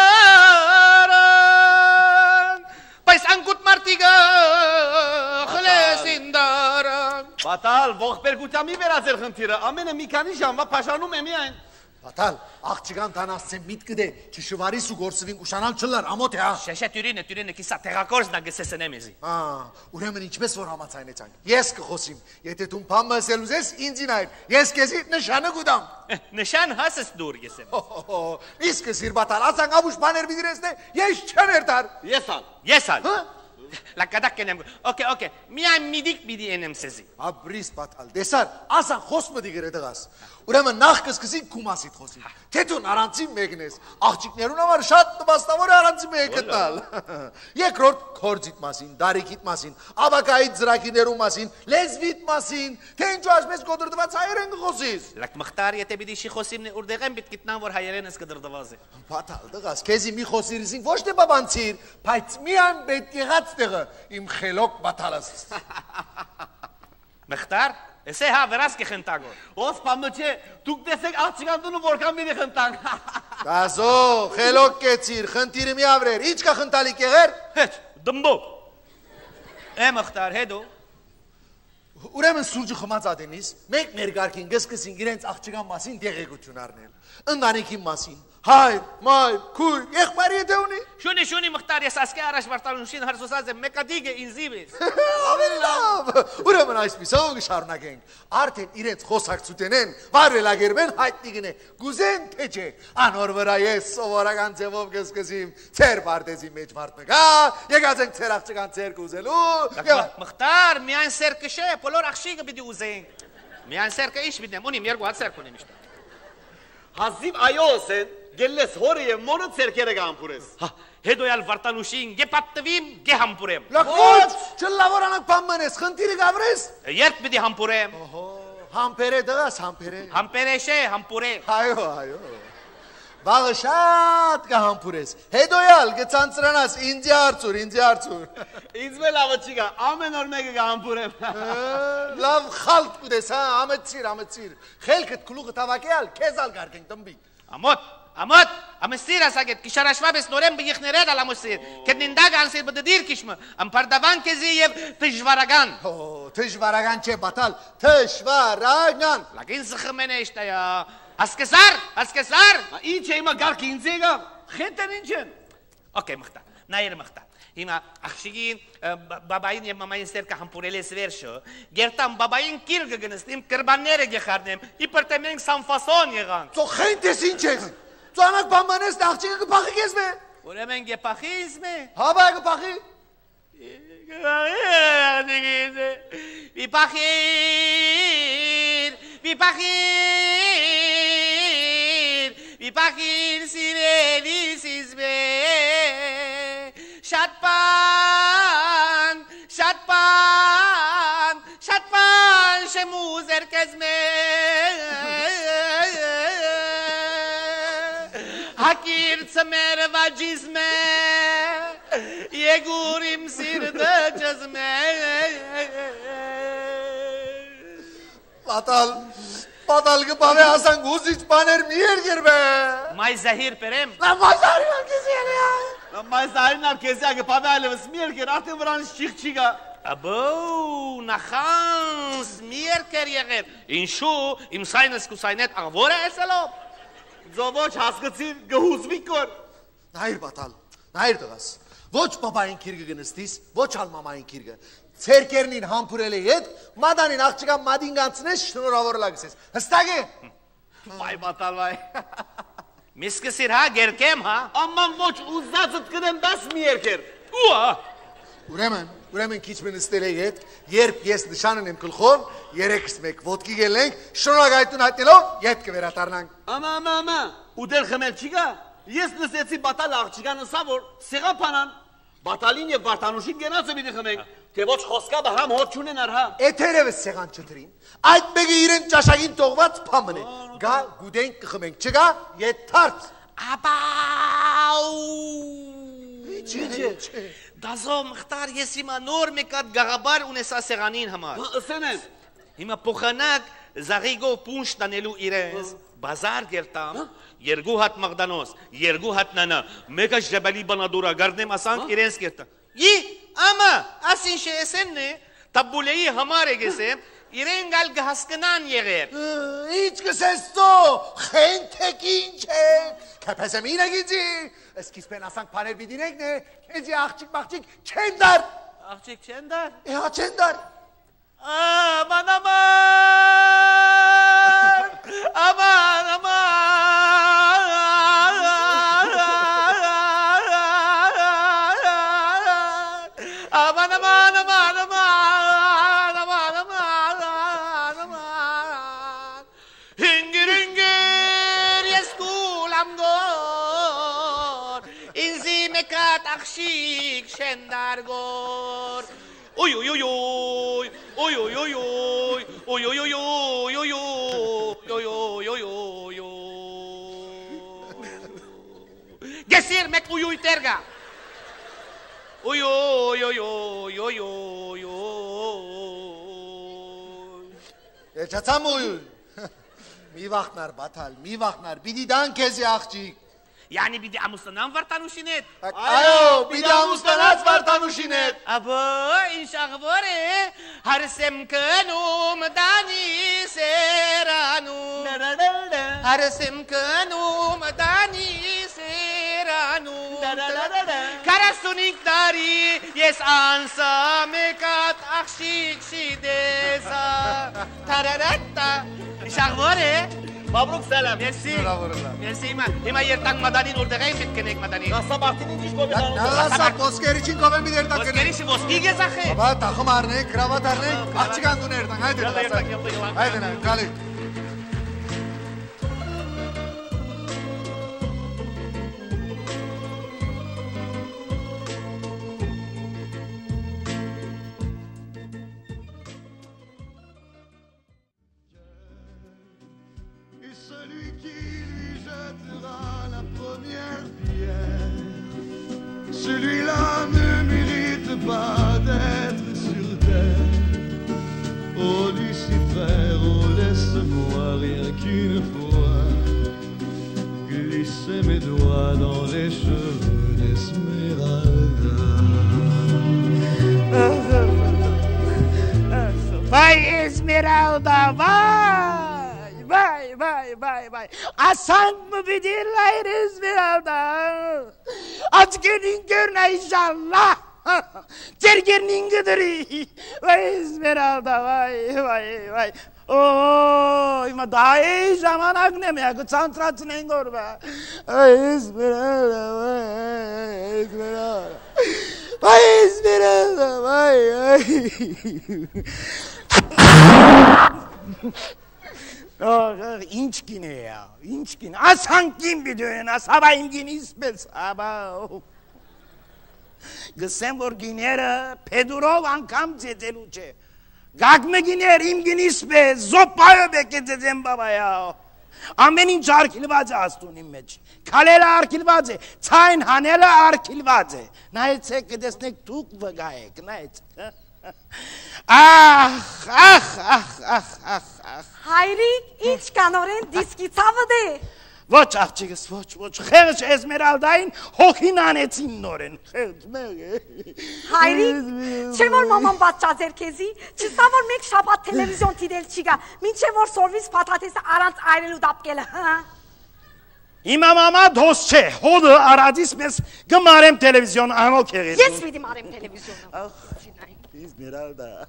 դարան, բայց անգուտ մարդիգա, խլեսին դարան։ Բատալ, ողբերգությամբ մի վերածեր խնդիրը, ամենը մի քանի ժամվա փաշանում է միայն։ Բատալ, աղջիկան տանասցեն միտքը դե, չշվարիս ու գործվին ուշանալ չլար, ամոթ է, հա։ Շեշե տյուրին է, տյուրին է, կիսա տեղակորզնա գսեսն եմ եզի։ Ուրեմն ինչպես որ համացայնեցանք, ես կխոսիմ, եթե տուն պամը ասել ուզես, ինձին այր, ես կեզի նշանը գուդամ։ Նշան հասս դուր գեսեմ։ Իսկ սիր բատալ, ասանք աբուշ բաներ բիդրեսն է, ես չեմ երտար։ Ես ալ։ Ես ալ։ Լակադակ կենեմ, օկե, օկե, միայն միդիկ միդի ենեմ սեզի։ Աբրիս բատալ, դեսար, ասան խոս մդի գրե դղաս։ Ուրեմն նախ կսկսին քու մասիդ խոսին։ Թե դու առանցին մեկն ես, աղջիկներուն համար շատ նպաստավոր է առանցին մեկ գտալ։ Երկրորդ քորձիդ մասին, դարիքիդ մասին, աբակայիդ ծրագիրներու մասին, լեզվիդ մասին, թե ինչու ասպես կոդրդված հայերեն կխոսիս։ Լակ Մխտար, եթե պիտի շի խոսիմն է ուր դեղեն պիտի գտնան, որ հայերենս կդրդված է։ Բատալ դղաս, քեզի մի խոսիրիսին ոչ թե բաբանցիր, բայց միայն պետք եղած տեղը իմ խելոք բատալս։ Մխտար, Եսե հա վերաս կխնտագոր։ Ոս պամը չէ, դուք տեսեք աղջիկան դունու որքան մինի խնտանք։ Դազո, խելոք կեցիր, խնտիրը մի ավրեր, ինչ կա խնտալիք եղեր։ Հետ, դմբո։ Է Մխտար, հետո։ Ուրեմն սուրջը խմած ադենիս, մեկ ներգարկին գսկսին իրենց աղջիկան մասին դեղեկություն առնել, ընտանիքի մասին, հայր, մայր, քույր, եղբայր եթե ունի։ Շունի, շունի Մխտար, ես ասկե առաջ Վարդանուշին հարցուցած եմ, մեկադիգ է ինձիվ ես։ Ավելի լավ, ուրեմն այսպիսով կշարունակենք, արդեն իրենց խոսակցութենեն, վարվելագերբեն հայտնի գնե, գուզեն թե չէ, անոր վրա ես սովորական ձևով կսկսիմ, ծեր պարտեզի մեջ մարդ մեկա, եկած ենք ծեր աղջկան ծեր կուզելու։ Մխտար, միայն սեր կշե, բոլոր աղջիկը պիտի ուզենք։ Միայն սերկը ինչ պիտեմ, ունիմ երկու հատ սերկ ունիմ իշտա։ Հազիվ այոս են, գելես հորը և մոնը ծերքերը գամպուրես։ Հետո յալ Վարդանուշին գե պատտվիմ, գե համպուրեմ։ Լակ ոչ, չլավորանակ պամմենես, խնդիրը գավրես։ Երկ պիտի համպուրեմ։ Համպեր է դղաս, համպեր է։ Համպեր է շե, համպուրե։ Այո, այո։ Վաղը շատ կհամբուրես։ Հետո յալ կցանցրանաս ինձ արծուր, ինձ արծուր։ Ինձ մե լավը չի գա, ամեն օր մեկը գամբուրեմ։ Լավ խալտ կուտես, հա, ամեցիր, ամեցիր։ Խելքդ քլուղը տավակեալ, քեզ ալ գարկենք տմբի։ Ամոտ, ամոտ, ամսիր ասագետ, կիշարաշվաբես նորեն բիղներեր ալ ամսիր։ Կետնինդագ անսիր բդդիր կիշմը, ամպարդավան կեզի եւ տժվարագան։ Օ, թժվարագան չէ բատալ, թժվարագան։ Լագին զխմեն է իշտայա։ Ասկեսար, ասկեսար։ Ինչ է հիմա գարկ ինձ եկա, խետեն ինչ են։ Okay, մխտա, նայր մխտա։ Հիմա աղջիկին բաբային եւ մամային սերկա համբուրել ես վերջը։ Գերտամ բաբային կիրգը գնստիմ, կրբանները գեխարնեմ։ Իբր թե մենք սանֆասոն եղանք։ Ծո խենտ ես ինչ ես։ Ծանակ բամանես աղջիկը կփախի քեզ մե։ Ուրեմն գեփախիս մե։ Հա բայ կփախի։ Վիպախիր, վիպախիր, վիպախիր սիրելիս իզմե, շատ պան, շատ պան, շատ պան շեմուզեր կեզմե, հակիր ծմեր վաջիզմե, Եգուր իմ սիրտը ճզմե։ Պատալ, պատալ կպավե ասանք ուզիչ բաներ մի երգեր բե։ Մայ զահիր պերեմ։ Լավ մազարին արկեզի ալի այ։ Մայս այրն արկեզի ագը պավե այլևս մի երկեր, արդեն վրանից չիղ չի գա։ Աբո, նախանս մի երկեր եղեր։ Ինչու իմ սայնս կուսայնետ աղվոր է էսելով։ Ձովոչ հասկացիր գհուզվի կոր։ Նայր պատալ, նայր տղաս։ Ոչ պապային կիրգը գնստիս, ոչ ալ մամային կիրգը։ Ցերկերնին համբուրել է հետ, մադանին աղջիկա մադին գանցնես շնորհավոր լագսես։ Հստակ է։ Վայ բատալ վայ։ Միսկսիր հա գերկեմ հա։ Աման ոչ ուզածդ կդեմ բաս մի երկեր։ Ուա։ Ուրեմն, ուրեմն քիչ մնստել է հետ, երբ ես նշանն եմ գլխով, երեքս մեկ ոդկի գելենք, շնորհակալություն հայտնելով, ետ կվերադառնանք։ Ամա ամա ամա, ու դեր խմել չի գա։ Ես լսեցի բատալ աղջիկան ասա, որ սեղապանան, բատալին եւ Վարդանուշին գնացը պիտի խմենք, թե ոչ խոսքաբը համ հոտ չունենար հա։ Էթերևս սեղան չտրին, այդ մեկը իրեն ճաշակին տողված փամն է, գա գուդենք կխմենք, չգա, ետ թարց։ Աբաու։ Ինչ է։ Դազո մխտար ես հիմա նոր մեկ հատ գաղաբար ունեսա սեղանին համար։ Ըսեն են։ Հիմա փոխանակ զաղիգով պունշ տանելու իրենց բազար գերտամ, երկու հատ մաղդանոս, երկու հատ նանա, մեկը ժաբալի բանադուրա գարդնեմ ասանք իրենց գերտամ։ Ի, ամա, ասին շեսենն է, տաբուլեի համար է գեսեմ, իրեն գալ գհասկնան եղեր։ Ինչ կսես ծո, խենթեք ինչ է, կեպես եմ ինը գիցի, սկիզբեն ասանք պաներ բիդինեքն է, էնձի աղջիկ մաղջիկ չեն դար։ Աղջիկ չեն դար։ Էհա չեն դար։ Aman aman, aman aman, aman aman aman aman, aman aman aman, hüngür hüngür yeskulam gor, inzi mekat akşik şendar gor. Oy oy oy oy oy oy oy oy oy oy oy oy oy oy oy oy oy Gesir mek uyuy terga Oy oy oy oy oy oy oy Եչացամ ույ, մի վախնար բաթալ, մի վախնար, բիդի դան կեզի աղջիկ։ Yani bir de amustanan Vartanuşin et. Ayo, bir de amustanat Vartanuşin et. Abo, inşallah vore, harsem kanum dani seranum. Harsem kanum dani seranum. Karasunik dari, yes ansa mekat akşik şideza. Tararatta, inşallah vore. Mabruk selam. Merci. Merci iman. Ima yertan madanin ordagay bitkenek madanin. Nasıl baktın hiç kobi kalın. Nalasa posker için koven bir yerden Vos kene. gerisi vos giye zahe. Baba takım arne, kravat arne, akçıkan dunu yerden. Haydi nalasa. Haydi nalasa, kali. Celui qui lui jettera la première pierre. Celui-là ne mérite pas d'être sur terre. Oh Lucifer, oh laisse-moi rien qu'une fois glisser mes doigts dans les cheveux d'Esmeralda. Vay Esmeralda, vay, vay, vay, vay, vay. Asan mı bilirler Esmeralda? Açgının görüne inşallah. Cergenin gıdırı. Vay Esmeralda, vay, vay, vay. Oy, ma daha iyi zaman aknem ya, konsantrasyon en gorba. Vay Esmeralda, vay Esmeralda. Vay Esmeralda, vay, vay. Oh, inç yine ya, inç yine. Asan kim biliyor ya, sabayım yine ismi sabah. Gısem vor ginera, Pedurov ankam zedeluce. Gagme giner, im ginispe, zopayo bekledem baba ya. Amenin çarkilvaze astun immeç. Kalela arkilvaze, çayn hanela arkilvaze. Nayetse kedesnek tuk vagayek, nayetse. Ah, ah, ah, ah, ah, ah. Hayri, inç kanoren diski tavade. Voç ahçıgız, voç, voç. Xerç Esmeralda'yın hokinanetsin noren. Hayri, çevor mamam batacağız herkesi. Çistavor mek şabat televizyon tidel çiga. Min çevor servis patatesi arant ayrılı dap gele. İmamama dostçe, hodu aradis mes gımarem televizyon anol kerez. Yes vidim arem televizyonu. Ah, Esmeralda.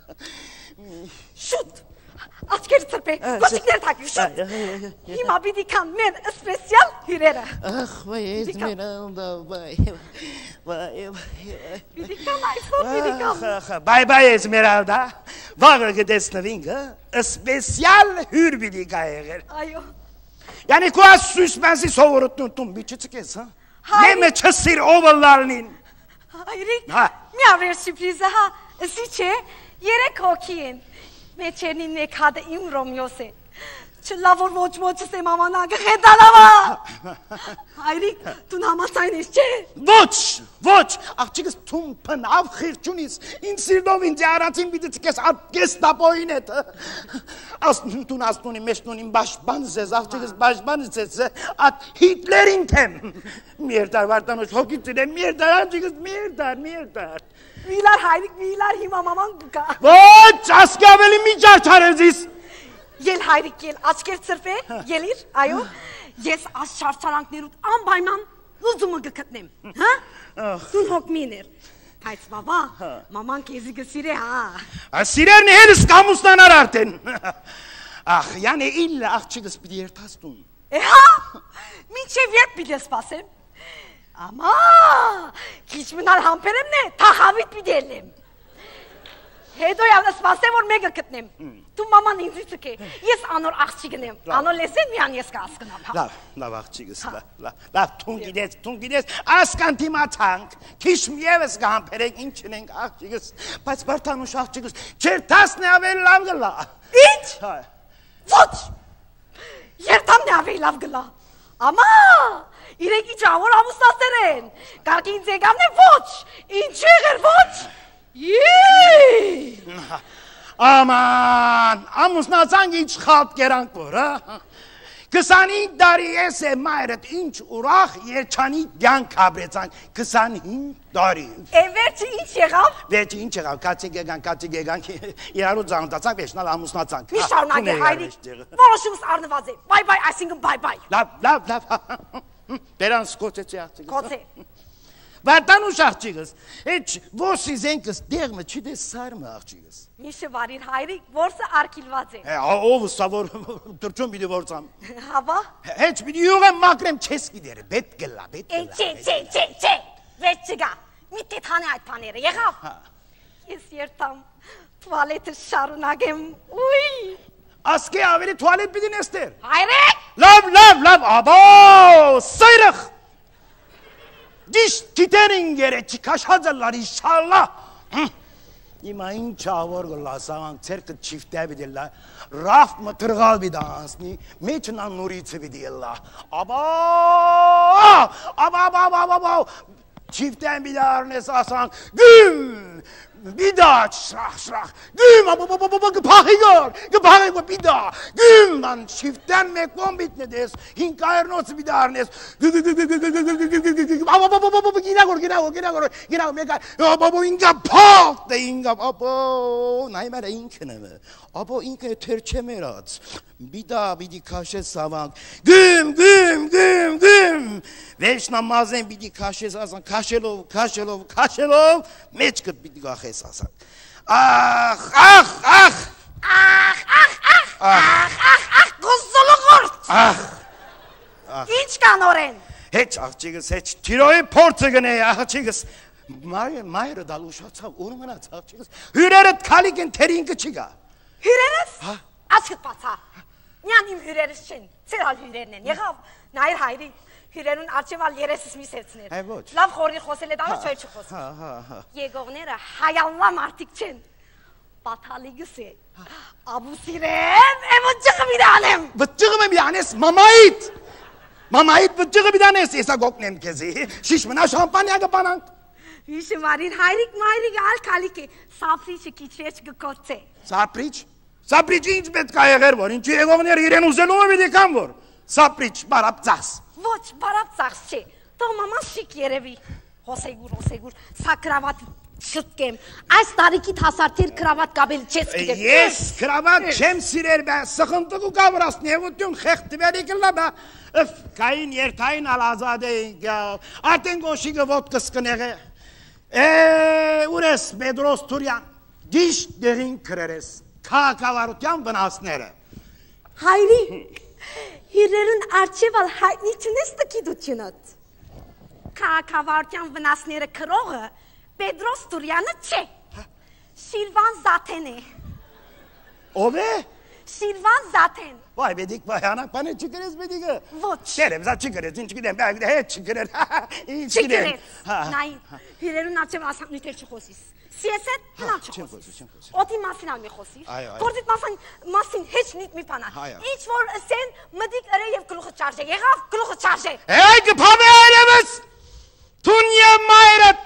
Şut. Askeri tırpe, koçikleri takıyor, şut. Hima bidikan men espesyal hürere. Ah, vay Esmeralda, vay, vay, vay. Bidikan ayso, bidikan. Bay bay Esmeralda. Var gıdesne vinga, espesyal hür bidika eğer. Ayo. Yani kuas süspensi soğurutun tum bir çıtık es ha. Ne me çısır ovallarının. Hayri, Ha. mi avrer sürprize ha. Siçe, yere kokiyin. Meçernin ne kada im Romyose. Çıllavur moç moçu se mama naga hedalava. Hayri, tu namasayın işçe. Voç, voç. Akçıkız tum pınav hırçunis. İnsirdovince aratin bir de tıkes at gestapo inet. Astun tun astunin meştunin başban ses. Akçıkız başban ses. At Hitler'in tem. Mirdar vartan o çok gittire. Mirdar akçıkız mirdar mirdar. Milar hayrik milar hima maman buka. Voç, asker benim mi çarçarezis. Yel hayrik yel asker sırfe gelir ayo. Yes az çarçarank nerut am bayman uzumu gıkatnem. Ha? Tun hok minir. Hayt baba, maman kezi gısire ha. Asirer ne henüz kamustan ararten. Ah yani illa akçıgız bir yer tastun. E ha, min çevyek bir despasem. Ama kişminal hamperem ne, tahavit bir delim. Hedo yalnız spasem or mega kıtnem. Tu maman inzi tıke. Yes anor akçıgınem. Anor lesen mi an yes kaskınam. La, la akçıgız la, la, la tun gides, tun gides. Askan tima tank. Kişmiyeves hamperek inçinen akçıgız. Paspartanuş akçıgız. Çertas ne haber lavgıla. İç! Vot! Yertam ne haber lavgıla. Ama ireki çavur amusta seren. Karkin zegam ne voç. İnçeğer voç. Yee! Aman, amusna sanki hiç halt gerank var ha. Kısani dariyese mayret inç urah yerçani yan kabretan. Kısani dari. Everçi inç yegav. Verçi inç yegav. Katsi gegan, katsi gegan. Yaru zanı tank veşnal amusna tank. Mişarna ge hayri. Voroşumuz arnı vaze. Bye bye, I singim bye bye. Lav, lav, lav. Beran skoçeçi yaptı. Kote. Vartan uşakçığız. Hiç bu sizin kız değil mi? Çide sarma akçığız. Mişe varir hayri, vorsa arkilvaze. E, ovu savur, Türkçün bili vorsam. Hava? Hiç biliyorum makrem çes gideri. Betgella, betgella. E, çe, çe, çe, çe. Veçiga. Mitte tane ayt panere, yegav. Yes yertam. Tuvaleti şarunagem. Uy. Aske averi tuvalet bidin ester. Hayri! Lav, lav, lav. Abo, sıyrık. Diş titenin yere çıkaş hazırlar inşallah. Hı. Ima in çavar golla savan cerk çifte bidilla. Raf mıtırgal bidansni. Meçnan nuritse bidilla. Aba! Aba aba aba aba. Çiften bidar ne sasan. Güm! Bida şrah şrah. Güm aba aba aba gıpahigor. Gıpahigor bida. Güm lan çiften mekon bitnedes. Hinkayr nos bidarnes. Gü gü gü gü gü gü gü gü gü gü gü. Aba aba aba aba ginagor ginagor ginagor. Ginagor meka. Aba aba inga paf de inga aba. Naymara inkeneme. Aba inke terçemerat. Bida bidi kaşe savan. Güm güm güm güm. Veş namazen bidi kaşe savan. Kaşelov kaşelov kaşelov. Meçkıt bidi kaşe savan. Ah ah ah. Ah ah ah. Ah ah ah. Kuzulu kurt. Ah. Hiç kan oren. Hiç ahçıgız hiç. Tiroyu portugene ya ahçıgız. Mayr mayr daluşatsa urmana ahçıgız. Hüreret kaligen terinki çıga. Hüreriz? Aşkıt basa. Yani hüreriz için. Seral hürerine. Ne kav? Nair hayri. Hürerin arçeval yeresis mi setsinir. Hey boç. Lav khori khosele dalı çöy çıkos. Ha ha ha. Yegovnere hayallam artık için. Batali gise. Abu Sirem emocuk bidanem. Bıçığı bir anes mamayit. Mamayit bıçığı bir anes. Esa goknen kezi. Şişmana şampanya kapanan. Hüşüm varin hayrik mayrik al kalike. Safri çekiçeç gıkotse. Sapriç. Sapriç inç bet kayager var. İnç yegovner giren uzelu bir dekam var. Sapriç barapzas. Voç barapzasçı. Tamama şik yere bir. Hosegur hosegur. Sakravat şıtkem. Az tariki tasartir kravat kabel çeskide. Yes, kravat çem sirer ben. Sıkıntı ku kavras. Ne vutun hekti verikilla be. Öf, kayın yer tayın al azade. Arten goşige vot kıskınege. Eee, ures bedros turyan. Diş derin kıreres. Kaka varutyan vınas nere. Hayri. Hirerin arçeval hayni çüneste ki duçunat. Kaka varutyan vınas nere kıroğu. Bedros turyanı çe. Şilvan zatene. O be? Şilvan zaten. Vay bedik vay anak bana çıkarız bedik. Voç. Şerimize çıkarız. Çıkarız. Belki de hiç çıkarız. Çıkarız. Nay. Hirerin arçeval asam nüter çıkosis. Siyaset hemen çıkosis. Oti masin almi xosis. Korzit masin masin hiç nit mi pana. Hiç var sen medik arayıp kuluğu çarje. Yegaf kuluğu çarje. Hey gıpame elemiz. Tunya mayret.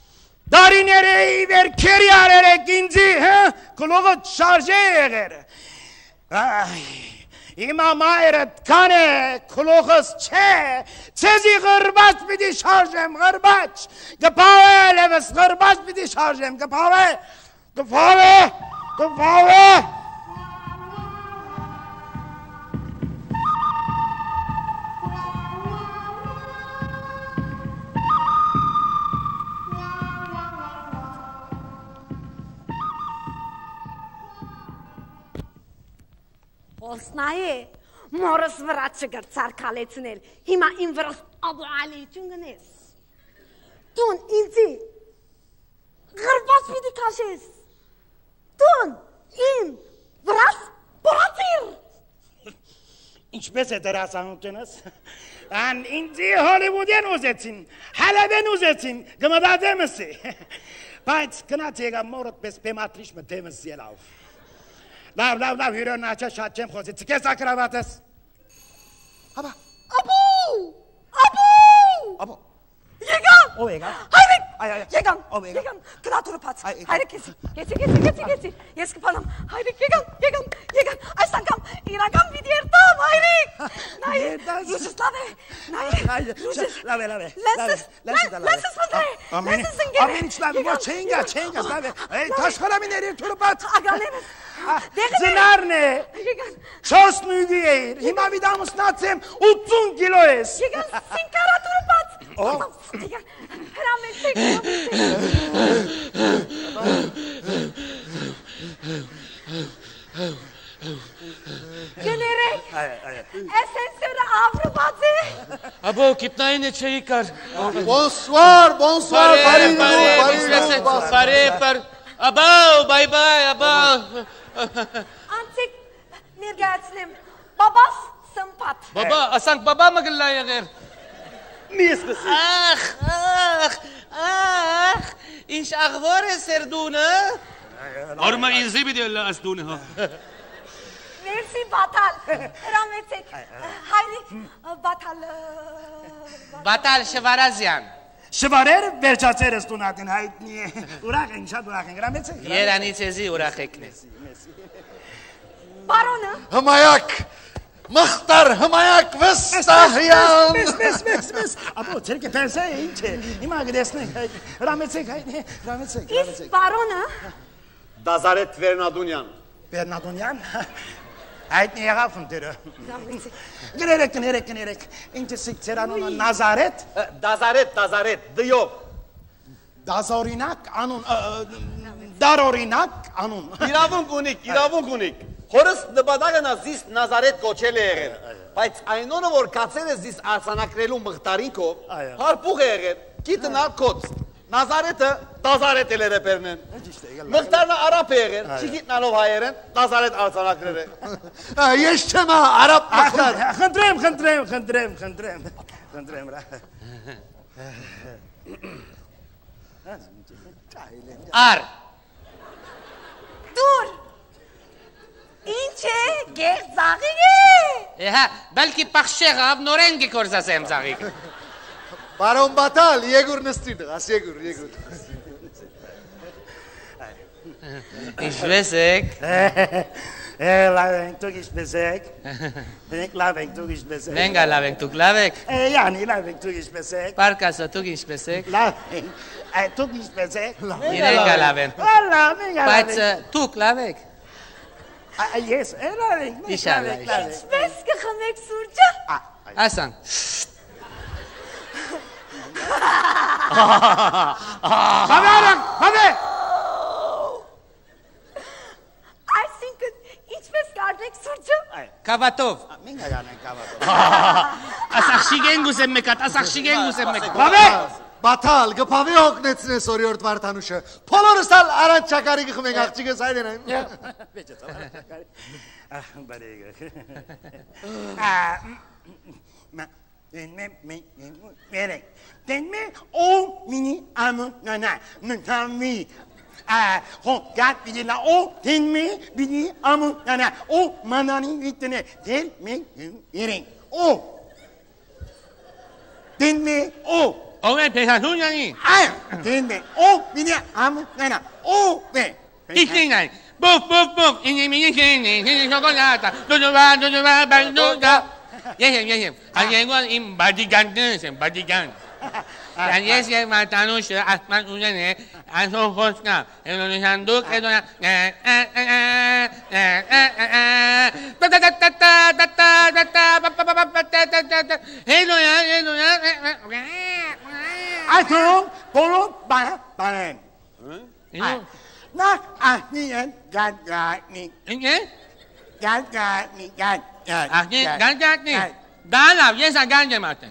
Darinere ver keriyarere ginci. Kuluğu çarje yeger. Ay. İma mayret kane kuluğuz çe. Çezi gırbaç bidi şarjem gırbaç. Gıpave elemiz gırbaç bidi şarjem. Gıpave. Gıpave. Gıpave. Osnaye, moros vratçıgır çarkaletsinel. Hima invras Abu Ali çüngenes. Tun inti. Gırbas bidi kaşes. Tun in vras boratir. İç pese terasan uçunuz. An inti Hollywood'en uzetsin. Halaben uzetsin. Gımada demesi. Bayt kına tega morot bes pematriş mı demesi yelav. Lav lav lav hürön aça şatçem xozi. Tsikesa kravates. Aba. Abu! Abu! Abo. Yegan! O yegan. Hayır! Ay ay. Yegan! O yegan. Yegan! Kına turu pat. Ay, Hayır kesi. Kesi kesi kesi kesi. Yeski panam. Hayır yegan! Yegan! Yegan! Ay sankam. İrakam vidiyer tam. Hayır! Hayır! Rusus lave. Hayır! Rusus. Lave lave. Lenses. Lenses vandre. Lenses ingere. Amin iç lave. Bo çenga çenga lave. Ey taşkara mi nereye turu pat. Agranemes. Zinar ne? Yegan! Ços nügüyeyir. Hima vidamus natsem utsun kiloes. Yegan! Sinkara turu pat. Oh. Yegan! Rahmetlik. Generek. Esensyona Avrupa'sı. Abo कितना ही चाहिए कर Bonsoir, bonsoir, Paris, Paris, Pare par Abo bye bye abo Antik nergatsnem. Babas sempat. Baba asank baba magalla ya gher Mis kız. Ah ah ah İnş akhbar serduna Orma inzi biliyorlar asduni ha. Merci Batal. Rametsek. Haydi Batal. Batal Şevarazyan. Şevarer verçaseres tunadin hayt niye? Urakın şad urakın. Rametsek. Yerani tezi urakekne. Barona. Hımayak. Mıhtar hımayak vıstahyan. Mes mes mes mes. Abo çerke pense ince. İma gidesne. Rametsek haydi. Rametsek. Is Barona. Dazaret Vernadunyan. Bernadonyan. Hayt niye gafın tere. Rametsek. Ginerek ginerek ginerek. İnce sikteran nazaret. Dazaret, dazaret, Diyo. Dazorinak anun. Darorinak anun. İravunk unik, iravunk unik. Հորս նպատակն է զիս Նազարեթ կոչել է եղել, բայց այն օրը որ կացել է զիս արձանակրելու մղտարինքով, հարփուղ է եղել, գիտնա կոց, Նազարեթը Դազարեթ էլ էր բերնեն, մղտարն արաբ է եղել, չի գիտնալով հայերեն, Դազարեթ արձանակրել է։ Ես չեմ արաբ մղտար։ Խնդրեմ, խնդրեմ, խնդրեմ, խնդրեմ, խնդրեմ რა։ Ar. Dur. İnce gezagı. Eha, belki pakşeğab norengi korzasem zagik. Բարոն Բատալ, եգուր նստի դղաս, եգուր, եգուր։ İşvesek. Lավ ենք դուք ինչպես Մենք լավ ենք դուք ինչպես Venga lavek tuk lavek. Յանի լավ ենք դուք ինչպես Parkasa tuk işvesek. Լավ ենք դուք ինչպես Irenga laven. Լավ ենք Բայց tuk lavek. Yes, լավ ենք İnşallah. Mes kıxamek surca. Hasan. Haberim, haber. Aysinkın içmez kardeş surca. Kavatov. Մենք գանենք կավատով։ Asakşigen gusemmekat, asakşigen gusemmekat. Haber. Բաթալ, գպավի օգնեցնես օրիորդ Վարդանուշը։ Փոլորս տալ արանց չակարի գխում ենք աղջիկս հայրեն այն։ Veç çakari. Ah, barega. Ma, denme me merek. Denme o mini amı nana. Nutami. Ah, ho gat bidila o denme bini amı nana. O manani bitene. Denme merek. O. Denme o. Oğlum peşasun yani. Ay, denme o bini amı nana. O be. İşte buf buf buf. İnnemini şeyini. Şeyini çokolata. Dudu var, dudu var, ben duda. Yeşim, yeşim. Ayengol im badigandı sen, badigan. Yani yeşim vatandaşı asman üzerine aso hoşka. Elini sanduk, elini ta ta ta ta ta ta ta ta ta pa pa pa pa ta ta ta ta. Hello ya, hello ya. Atom, polo, bana, bana. Hello. Na, ah, niyan, gad, gad, ni, Ne? gad, gad, ni, gad, gad. Ah, ne? Gel gel ne? Dalav, yesa gel cemaate.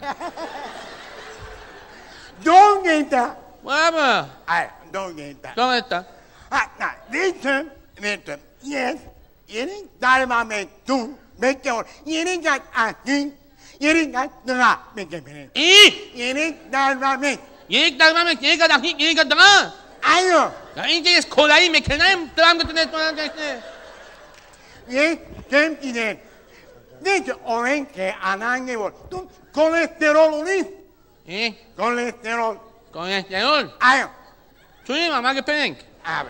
Don't get that. Bravo. Ay, don't get that. Doğru etti. Ha, na, vitum, vitum. Yes, yeni darma metum, bekliyor. Yeni gad, ah, ni, yeni gad, dra, beklemeyin. İyi. Yeni darma met. Yeni dalmamak, yeni kadar, yeni kadar. Ayo, Ya ince kolayı mekanayım, tram götürün falan işte. ye, tem giden. Ne ki oren ke anange var. Tum, kolesterol ulit. İyi. Kolesterol. Kolesterol. Ayo, Söyleyeyim ama gepenk. abre.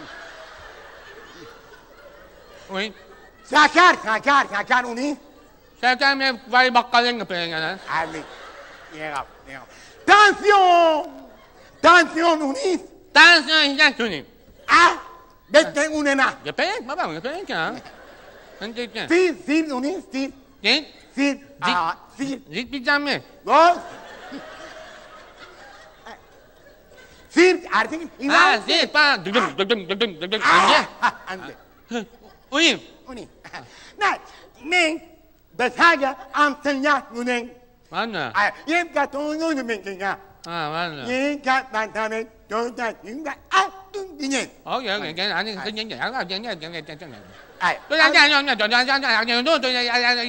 Uy. Sakar, sakar, sakar ulit. Sen kendine vay bakkalın gepenk yani. Abi, yega, yega. Tansiyon! Tansiyon ulit. Tansiyon işte söyleyeyim. Ah, bekle unena. Gepenk babam, gepenk ya. Sen çekeceksin. Fil, fil ulit, fil, Git. fil. Ah, fil. Git bir cam ye. Gol. Fil, artık Ha, inan. git bana. Dıgdım, dıgdım, dıgdım, dıgdım. Ah, Anne. ah, anne. Uyuyum. Ulit. Na, men, besaga amtanya unen. Anne. Ay, yem katonu unen ya. Ha, anne. Yem kat bantamen, donta, yunga, ah, dun dinen. Okay, okay, okay. Anne, gel gel gel. Gel gel gel gel gel gel. Ay, Tôi đang đang đang đang đang đang đang đang tôi tôi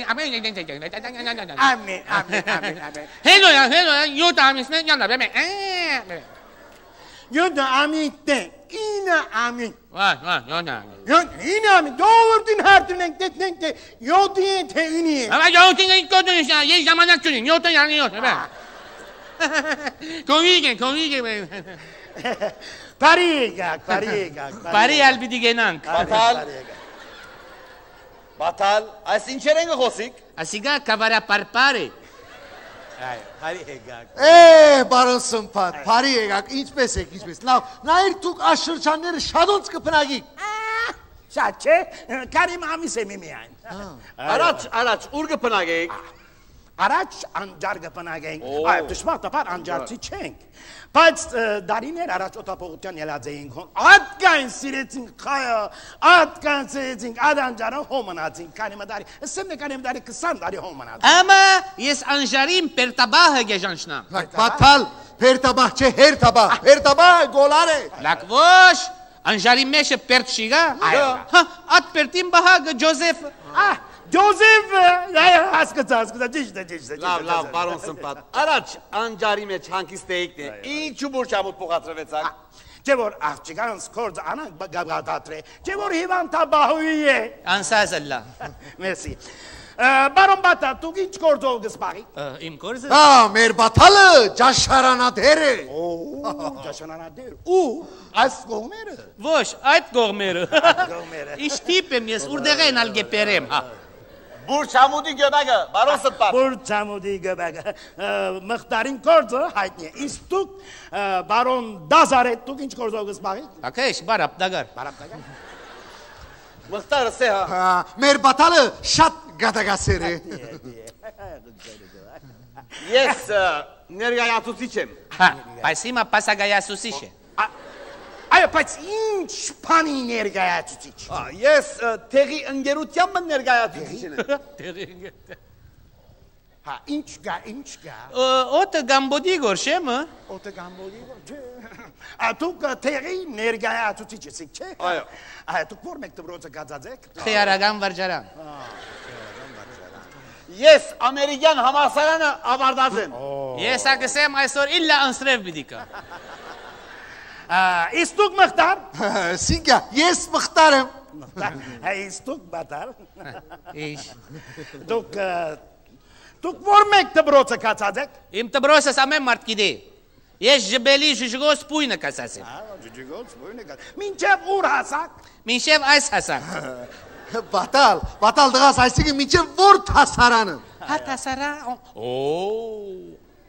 amen, amen, amen, amen. Hello ya, hello ya. Yo tamam ismi yanlar be. Yo da amite, ina ամին։ Vay vay yana. Yon in ամին, դովրդին հարդունենք, դետնենք թե յոդին թե ինի։ Ama yoğurtun ilk gördün işte. Ye zamanak günün. Yoğurtun yani yoğurt. Evet. Komik, komik. Parigak, parigak. Pari elbidi genank. Batal. Batal. Այս ինչեր են խոսիկ։ Asiga kavara parpare. Այ, parigak։ Է, բարոն Սմփատ, բարի եկաք, ինչպես եք, ինչպես։ Լավ, նայր դուք աշրջանները շատ ոնց կփնագիք։ Շատ չէ, կարիմ ամիս եմ միայն։ Առաջ, առաջ, ուր կփնագեիք։ Առաջ անջար կփնագենք։ Այ, դժբախտաբար անջարցի չենք։ Բայց դարիներ առաջ օտապողության ելած էինք հոն։ Ատկան սիրեցինք խայը, ատկան սիրեցինք ադանջարը հոմնացինք։ Կանիմը դարի, սեմնե կանիմը դարի քսան դարի հոմնացինք։ Ama yes anjarim pertabah gejanşna. Բաթալ, հերտաբահ չէ, հերտաբահ, հերտաբահ գոլար է։ Lakvoş anjarim meşe pertşiga. Ha at pertim bahag Joseph. Ah, Joseph, հասկացա, հասկացա, ճիշտ է, ճիշտ է։ Լավ, լավ, բարոն Սմփատ։ Առաջ անջարի մեջ հանգիստեիք դե։ Ինչու բուրչամուտ փոխադրվեցաք։ Չէ որ աղջկանց կորձ անանք գաբգադատրե, չէ որ հիվանդաբահուի է։ Ansazalla. Մերսի։ Բարոն Բաթա, դուք ինչ կորձով գսպաղի։ Im korze. Հա, մեր բաթալը ջաշարանադեր է։ Օ, ջաշանանադեր։ Ու այս կողմերը։ Voş ayt gormeri. Կողմերը։ İş tipim yes urdegen algeperem. Ha. Բուրչամուտի գյուղը, բարոն Սմփատ։ Բուրչամուտի գյուղը, մխտարին կորձը հայտնի է։ Իսկ դուք բարոն Դազարետ, դուք ինչ կորձով գսպաղի։ Akash barap dagar. Բարապտակա։ Մխտարը սե հա։ Հա, մեր բաթալը շատ գադագասեր է։ Ես ներկայացուցիչ եմ։ Ha. Paisima pasagaya susishe. Այո, բայց ինչ բանի ներկայացուցիչ։ Ես տեղի ընկերությամբ ներկայացուցիչ եմ։ Հա, ինչ կա, ինչ կա։ Ot gambodi gorshema. Օտը գամբոլի չէ։ Ա դուք տեղի ներկայացուցիչ եք, չէ։ Այո։ Այ դուք որ մեկ դրոցը գածած եք։ Khayaragan varjaran. Ես ամերիկյան համալսարանը ավարտած եմ։ Yes akesem aysor illa ansrev bidika. Իսկ դուք մխտար։ Սինգա, ես մխտար եմ։ Իսկ դուք բատար։ Ish. Դուք դուք որ մեկ դրոցը գածած եք։ Im tbrosa samem martkide. Yes jbeli shishgos puyna kasase. Ջջգոց ոյնը գա։ Մինչև ուր հասակ։ Minshev ays hasan. Բաթալ, բաթալ դղաս, այսինքն մինչև որ հասարանը։ Ha tasara. Oh.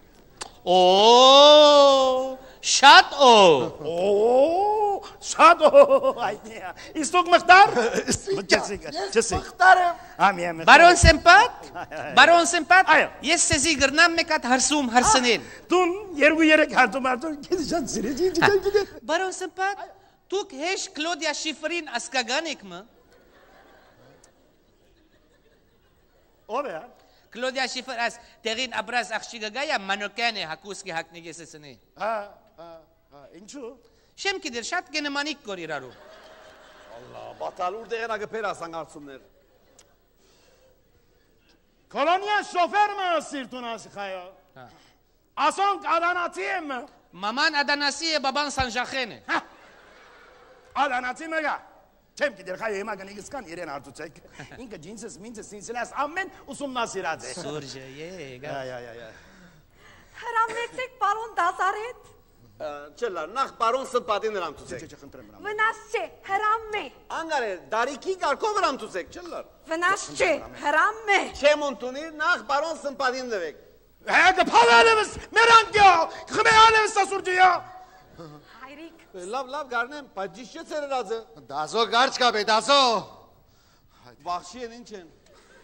Oh. Shut o. Օ, շատ օ, այդնի։ Իսկ դուք մխտար։ Ես մխտար եմ։ Ամիեմ։ Baron Sempat? Baron Sempat? Ayo. Yes sezi gırnam mekat harsum harsanel. Դուն երկու երեք հարտում արտում քեզ շատ սիրեցի ինչ գիտե։ Baron Sempat? Tuk heş Claudia Schifrin askaganek mı? Ո՞վ է։ Claudia Schifrin as terin abraz akhshigagaya manokane hakuski haknegesesini. Հա, հա, ինչու։ Şem kidir şat gene manik goriraru. Բաթալ ուր դեղեն ագպեր ասան արցումներ։ Կոլոնիա շոֆերը սիրտուն ասխայո։ Ասոնք ադանացի եմ։ Maman Adanasiye baban Sanjakhene. Ադանացի մգա։ Չեմ գիտեր խայո հիմա գնիկս կան իրեն արտուցեք։ Ինքը ջինսս մինցս ինսլաս ամեն ուսումնասիրած է։ Surje ye. Այ այ այ այ։ Հրամեցեք պարոն Դազարետ։ Չլա, նախ բարոն Սմփատին նրան ցուցեք։ Չխնդրեմ նրան։ Վնաս չէ, հրամ է։ Անգարե, դարիքի կարգով նրան ցուցեք, չլա։ Վնաս չէ, հրամ է։ Չեմ ընդունի, նախ բարոն Սմփատին դվեք։ Հա գփալալևս մերանքյա, խմեալևս ասուրջիա։ Հայրիկ։ Լավ, լավ գարնեմ, բայց ճիշտ չէ ցերերածը։ Դազո գարչ կա բե, դազո։ Վախշի են ինչ են։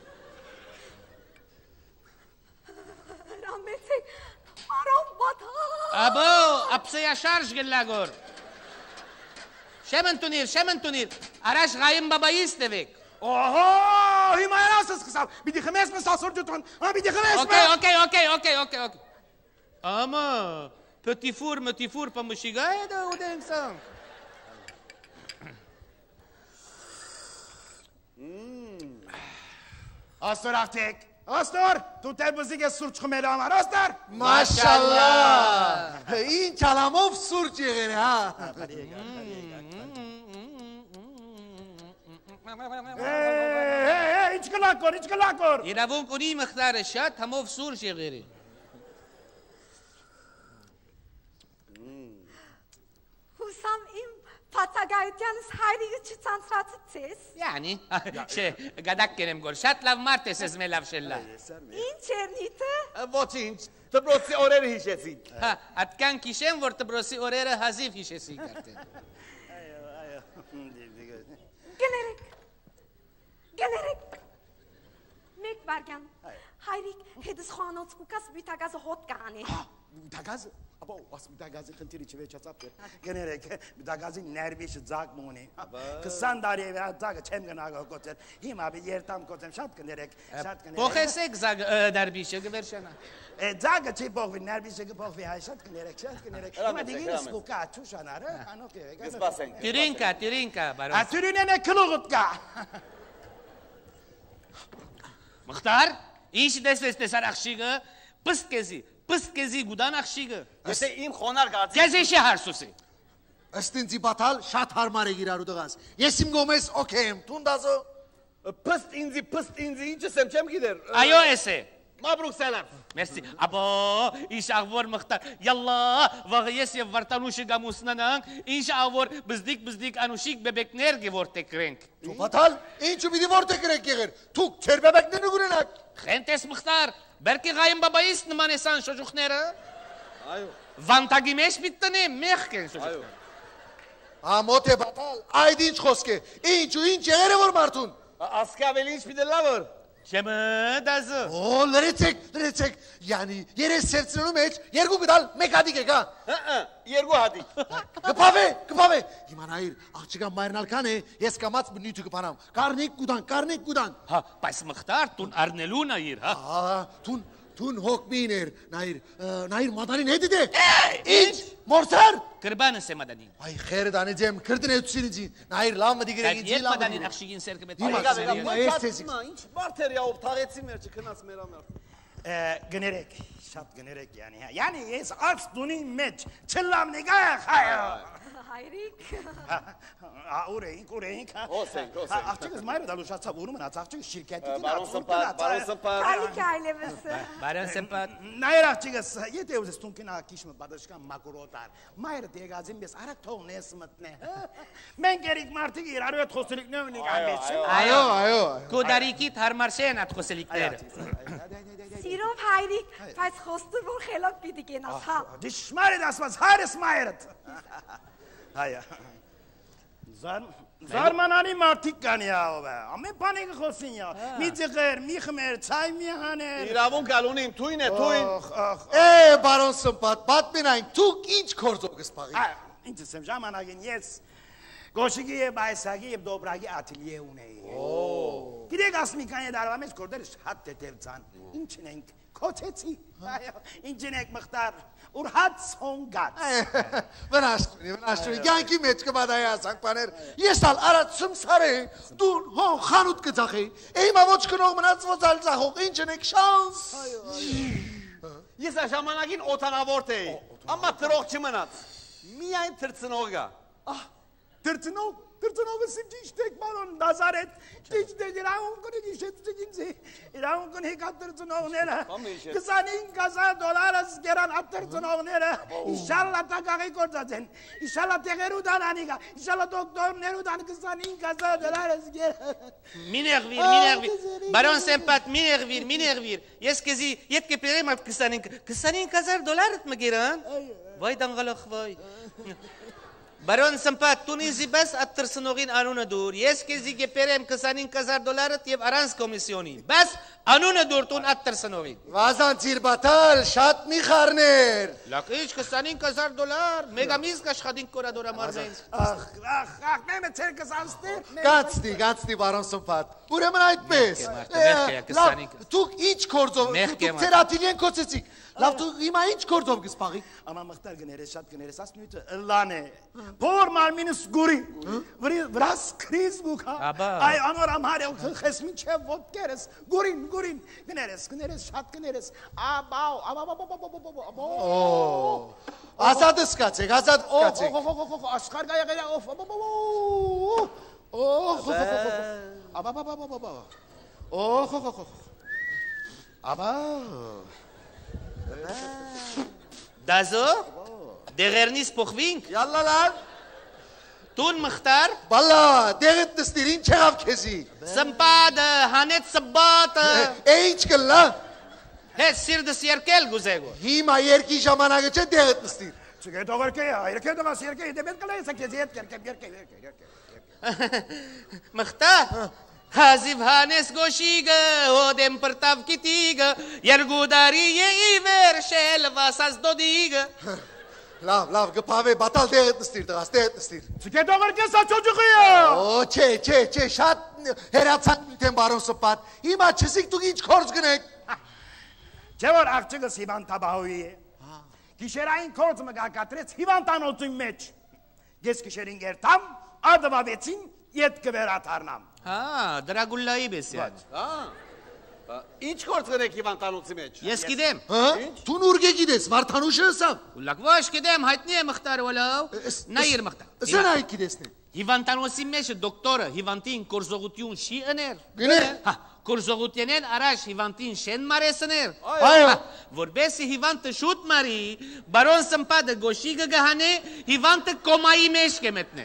Հրամեցեք, պարոն Բաթալ։ Abo apsaya şarj gellagor. Şemen tunir, şemen tunir. Araş gayim babayı istevek. Օհո, հիմա երասս սկսավ։ Պիտի խմես մեզ ասորջուտան։ Հա պիտի խմես։ Okey, okey, okey, okey, okey, okey. Ama petit four, petit four pamushigaya da udensan. Աստոր աղթեք։ Աստոր, դու տերբզիկ ես սուրճ խմել համար, աստոր։ Մաշալլա։ Ինչ ալամով սուրճ եղեր, հա։ Ինչ կլակոր, ինչ կլակոր։ Իրավունք ունի Մխտարը շատ համով սուրճ եղերի։ Հուսամ իմ փաթագայությանս հայրիկը չցանցրացից ես։ Յանի, չէ, գադակ կերեմ գոր, շատ լավ մարդ ես ես մելավ շելլա։ Ինչ էր նիթը։ Ոչինչ, դպրոցի օրերը հիշեցինք։ Հա, atkan kişem որ դպրոցի օրերը հազիվ հիշեցինք արդեն։ Գներեք, գներեք, մեկ վարգան, հայրիկ հետս խոանոց կուկաս բիտագազը հոտ կանի։ Բիտագազը, ապո, աս բիտագազի խնդիրի չվեչացապ էր, գներեք, բիտագազի ներվիշը ձակ մունի, կսան դարի է ձակը չեմ գնագը կոցեր, հիմա բի երտամ կոցեմ, շատ գներեք, շատ գներեք։ Փոխեցեք դարբիշը գվերշանա։ Ձակը չի փոխվի, ներվիշը կփոխվի, հայ շատ գներեք, շատ գներեք, հիմա դիգիրս կուկա, չուշանարը, անոք է, Կսպասենք։ Տիրինկա, տիրինկա, բարոս։ Ատյուրինեն է կլուղուտ կա։ Մխտար, ինչ դեսես տեսար աղշիգը, պստ կեզի, պստ կեզի գուդան աղշիգը։ Ես իմ խոնար գացի։ Կեզ էշի հարսուսի։ Ըստ ինձի բաթալ շատ հարմար է իրարու դղաս։ Ես իմ գոմես օքեյ եմ, տուն դազո։ Պստ ինձի, պստ ինձի, ինչս եմ չեմ գիտեր։ Այո էս է։ Մաբրուկ սալամ։ Մերսի, աբո, ինչ աղվոր Մխտար, յալլա, վաղը ես և վարտանուշը գամուսնանանք, ինչ աղվոր բզդիկ բզդիկ անուշիկ բեբեկներ գևորտեք ռենք։ Դու բաթալ, ինչու պիտի որտե կրեք եղեր, թուք չեր բեբեկներն ու գունենակ։ Խենտես Մխտար, բերքի ғայմ բաբայիս նման էսան շոջուխները։ Այո։ Վանտագի մեջ պիտտնեմ, մեղք են շոջուխները։ Ամոտ է բաթալ, այդ ինչ խոսք է, ինչ ու ինչ եղեր է որ մարդուն։ Ասկի ավելի ինչ պիտի լավոր։ Չեմը դազը։ Օ, լրեցեք, լրեցեք, յանի, երես սերցնելու մեջ երկու գտալ մեկ հատիկ եք, հա։ Երկու հատիկ։ Կպավե, կպավե։ Հիմա նայիր, աղջիկան մայրն ալքան է, ես կամած նյութը կպանամ։ Կարնիկ կուդան, կարնիկ կուդան։ Հա, բայց Մխտար, տուն արնելու նայիր, հա։ Ահա, տուն, տուն հոգմին էր, նայիր, նայիր մադանին հետիտ է։ Ինչ, մորցար։ Կրբանս է մադանին։ Այ խերը դանից եմ, կրդն է ուցին ինձի, նայիր լամը դիգրեք ինձի Ետ լամը մադանին դիգրեք։ աղշիգին սերկը մետ Հիմա, պարեսել հիմա, է։ ես տեսիք։ Ինչ բարդ էր յավ թաղեցի մեր չքնած մեր ամեր։ Գներեք, շատ գներեք, յանի, յանի ես ած դունի մեջ, չլամ նիգայ խայա։ Հայրիկ։ Ուր էինք, ուր էինք։ Ոսենք, ոսենք։ Աղջիկս մայրը դալու շացավ, ուրում մնաց, աղջիկս շիրկետի Բարոն Սմպատ, բարոն Սմպատ։ Քալիք այլևս։ Բարոն Սմպատ։ Նայր աղջիկս, եթե ուզես տուն կինա կիշմը բադաշկան մակուրոտար, մայրը դեգազին մեզ արակ թողնես մտնե, մենք երիք մարդիկ իրարու հետ խոսելիքներն ենք ամեջ։ Այո, այո։ Կոդարիկիտ հարմարսեն at խոսելիքները։ Սիրով հայրիկ, բայց խոստու որ խելոք պիտի կենաս, հա։ Դիշմարդ ասված հայրս մայրդ։ Հայա։ Զարմանանի մարդիկ կան յավ է, ամեն բանի կխոսին յավ, մի ձղեր, մի խմեր, ծայ մի հաներ։ Իրավունք ալունին, թույն է, թույն։ Է, բարոն Սմպատ, պատմենային, դուք ինչ կործով կսպաղի։ Ինչ եմ ժամանակին ես գոշիգի և բայսագի և դոբրագի ատիլիե ունեի։ Գիրեք ասմիկանի դարվա մեջ կորդեր շատ տետև ծան, ինչն ենք, կոչեցի, ինչն ենք մխտար, ուր հատ սոնգած։ Վնաշտունի, վնաշտունի, գյանքի մեջ կմադայի ասանք պաներ, ես ալ արատ սմսար է, դու հոն խանութ կծախ է, էիմա ոչ կնող մնաց ոչ ալ ծախող, ինչն ենք շանս։ Ես ժամանակին օտանավորտ էի, ամա տրող չմնաց, միայն թրծնող գա։ Թրծնող, թրծնողը սիմ ճիշտ եք մարոն դազարետ, ճիշտ եք իրավունքն եք իշեցիկ ինձի, իրավունքն եք ատ թրծնողները, քսանինք հազար դոլարս գերան ատ թրծնողները, իշալլա տակաղի կործած են, իշալլա տեղերու դան անիգա, իշալլա դոկտորներու դան քսանինք հազար դոլարս գերան։ Մի նեղվիր, մի նեղվիր, բարոն Սմպատ, մի նեղվիր, մի նեղվիր, ես կեզի ետ կեպերեմ ատ քսանինք հազար դոլարդ մգերան, վայ դանգալախ վայ։ Բարոն Սմպատ, տունիզի բես at թրսնողին անունը դուր, ես կեզի գեպերեմ քսանինք հազար դոլարդ և արանց կոմիսյոնի, բես անունը դուր տուն at թրսնողին։ Վազան ծիրբատալ, շատ մի խարներ։ Լակ ինչ քսանինք հազար դոլար, մեգամիզ կաշխադինք կորադորա մարմենց։ Ախ, ախ, ախ, մեմը ծեր կսանստեր։ Գացնի, գացնի բարոն Սմպատ, ուրեմն այդպես։ Դուք ինչ կործով, դուք ծեր ատիլիեն կոցեցիք, լավ դուք հիմա ինչ կործով կսպաղի։ Ամա մխտար գներես, շատ գներես, աս նույթը ըլլան է, բոր մարմինս գուրի, վրաս կրիզ գուքա, այ անոր ամհար է խես մինչև ոտկերս, գուրին, գուրին, գներես, գներես, շատ գներես, աբաու, աբաու, ազատ սկացեք, ազատ սկացեք։ աշխարգա եղել է, Oh, aba baba baba baba. Oh, aba. דזו? דררניס פוחווינק? יאללה לאן? טון מחתר? Balla, deret nestirin çerav kezi. סמפד, הנת סבת. Eğiç gel la. הס סיר דה סיירקל גוזגו. Hima yerki jamana geçe deret nestir. Çıkıyor doğru ki ya. Erkeğe de nasıl erkeğe de ben kalaysa keziyet erkeğe erkeğe erkeğe. מחתר? הזיב הנס גושיגה, הודם פרטב כתיגה, ירגו דרי יעיבר של וסס דודיגה. Lav lav gıpave batal deret nestir dağız deret nestir. Çıkıyor doğru ki sa çocuk ya. O çe çe çe şat heratsan müten baron sopat. Hima çesik tu hiç korz gınek. Çevor akçıgı sivan tabahuye. Kişerayin korz mı gakatrets hivantan otun meç. Gez kişerin ger tam adıma betsin yetki ver atarnam. אה, דרגולאי בסייד. ինչ կորցրեք Իվան տանոցի մեջ։ Ես գիտեմ։ Ha? Tu nurge gides var tanışırsam. Լակվաշ գիտեմ, հայտնի է մխտար վլավ։ Նայր մխտար։ Sen ait gidesne. Հիվանդանոսի մեջ դոկտորը հիվանդին կորզողություն չի ըներ։ Գներ։ Հա, կորզողությունեն առաջ հիվանդին շեն մարեսներ։ Այո։ Որբեսի հիվանդը շուտ մարի, բարոն սմպադը գոշիգը գահանե, հիվանդը կոմայի մեջ կմետնե։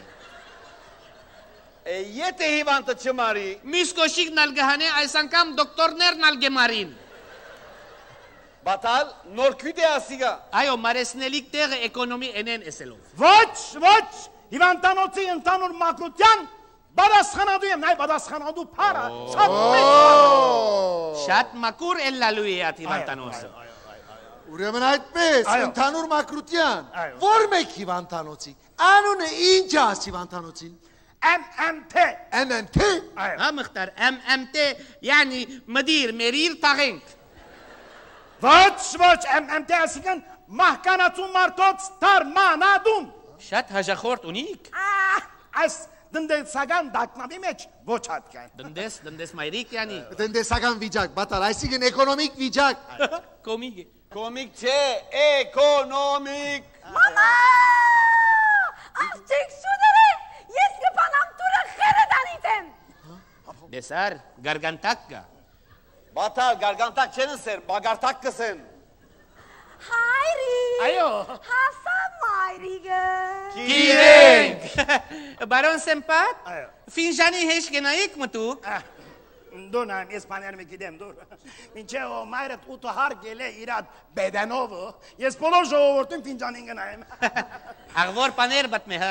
Եթե հիվանդը չմարի, Միս գոշիգն ալ գահանե, այս անգամ դոկտորներն ալ գեմարին։ բատալ նոր քույտ է ասիգա։ Այո, մարեսնելիք տեղը էկոնոմի ենեն էսելով։ Ոչ, ոչ, հիվանդանոցի ընդանուր մակրության բադասխանադու եմ, նայ բադասխանադու պարը, շատ մեծ։ Շատ մակուր էլլալու է at հիվանդանոսը։ Ուրեմն այդպես, Այո։ ընդհանուր մակրության, Այո։ որ մեկ հիվանդանոցի, անունը ինչ է աս հիվանդանոցին, Em em te. M M T, Այո։ ها مختار ام ام تي يعني مدير مرير طاغنك Ոչ, ոչ, em em te ասիկան մահկանացու մարդոց տարմանադում։ شات هجاخورت اونيك Այս դնդեսական դակնավի մեջ ոչ հատկան։ دندس دندس مايريك يعني տնտեսական վիճակ, բատալ, այսինքն էկոնոմիկ վիճակ, كوميجي Կոմիկ չէ, էկոնոմիկ։ Մամա! Աղջիկ շուտերը, ես կպանամ տուրը խերը դանիցեմ։ بسار غارغانتاكا Բատալ գարգանտակ չեն սեր, բագարտակ կսեն։ Հայրի։ Այո։ Հասա մայրիգը։ كيرينك بارون سمبات Այո։ فينجاني هيش جنايك متو Դու նայեմ, ես բաներն եմ գիտեմ դու։ Ինչե ο մայրդ ուտը հարգել է իր բեդանով, ես բոլոր ժողովրդին ֆինջանին գնայեմ։ اغور بانير باتمها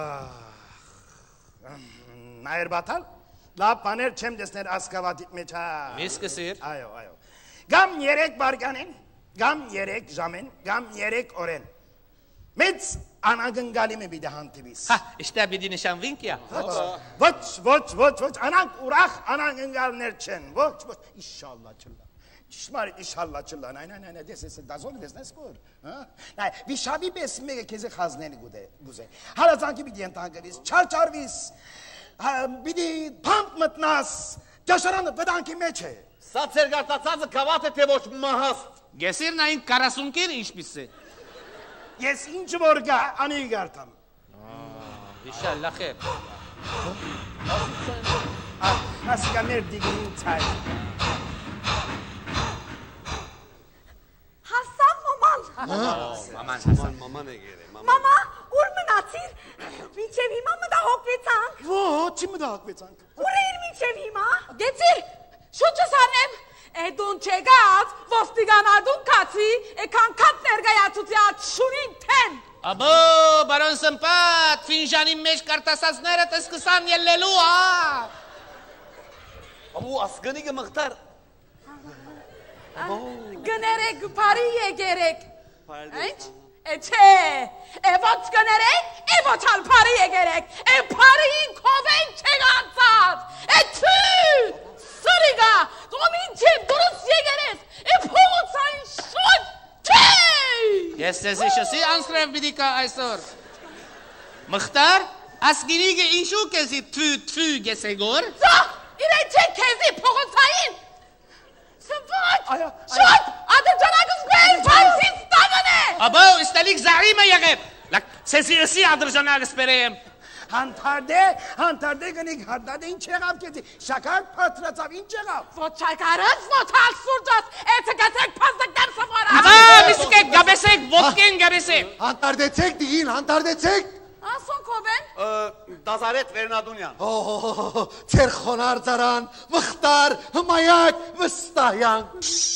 Մայր բաթալ, լավ բաներ չեմ դեսներ ասկավատի մեջ հա։ ميس كسير Այո, այո։ Գամ երեք բարգանեն, գամ երեք ժամեն, գամ երեք օրեն։ Մեծ անագնգալի մի բիդե հանդիվիս։ ها اشتا بدي نشان فينك يا Ոչ, ոչ, ոչ, ոչ, անանք ուրախ անագնգալներ չեն։ Ոչ, ոչ, ինշալլա չլա։ Ճշմարիտ ինշալլա չլա։ Նայ, նայ, նայ, նայ, դես էս դազոն դես նես կոր։ Հա։ Նայ, վիշավի պես մեկը քեզ խազնելի գուդե, գուզե։ Հարազանքի բիդի ընտանգվիս, չարչարվիս։ Բիդի փամփ մտնաս։ Ճաշարանը վտանգի մեջ է։ Սա ծեր գարտացածը կավատ է թե ոչ մահաստ։ جسير ناين كاراسونكير ايش بيسي Ես ինչ որ գա անի գարտամ։ ان شاء الله خير Ասկաներ դիգին ցայ։ Հասա մաման։ مامان Maman է գերե, մաման։ Մամա, ուր մնացիր։ Մինչև հիմա մտահոգվեցանք։ Ոչ, մտահոգվեցանք։ Ուր էր մինչև հիմա։ Գեցի, շուտ չսարնեմ։ Էդուն չեգած, ոստիգանադուն կացի, էքան կատ ներգայացուցյալ շունին թեն։ ابو بارون سمبات فينجاني مش كارتاساسنيرة تسكسان يللوها Աբու ասգնիկը մղտար։ Գներեք, բարի եկերեք։ Ինչ? Է չէ, է ոչ գներեք, է ոչ ալ բարի եկերեք, է բարին կովեն չեղացած, է թու, սրիգա, դում ինչ է դուրս եկերես, է փողոցային շոտ, չէ։ يس يس شو سي انصرف بديك ايسور مختار اسقينيجي ايشو كزي تفو تفو جسيغور Ծա, իրեն չէ քեզի փողոցային։ Սվաճ, Այո, այո։ շոտ, ադրջանագս բեր, Փարիզից տանն է։ ابو استليك زعيمه يا غيب لك سيسي اسي عدر جناق سبريم Հանդարդե, հանդարդե գնիկ, հանդարդե ինչ եղավ կեզի, շակարդ պատրացավ, ինչ եղավ։ Ոչ չայկարս, ոչ հալ սուրջաս, էցը գեցեք պազդկներ սվարա։ Աբա, միսկեք, գաբեսեք, ոտքեն գաբեսեք։ Հանդարդեցեք դիգին, հանդարդեցեք։ Ասոն կովեն։ Դազարետ Վերնադունյան։ Օ, ծեր խոնար ծարան, վխտար, հմայակ, վստահյան։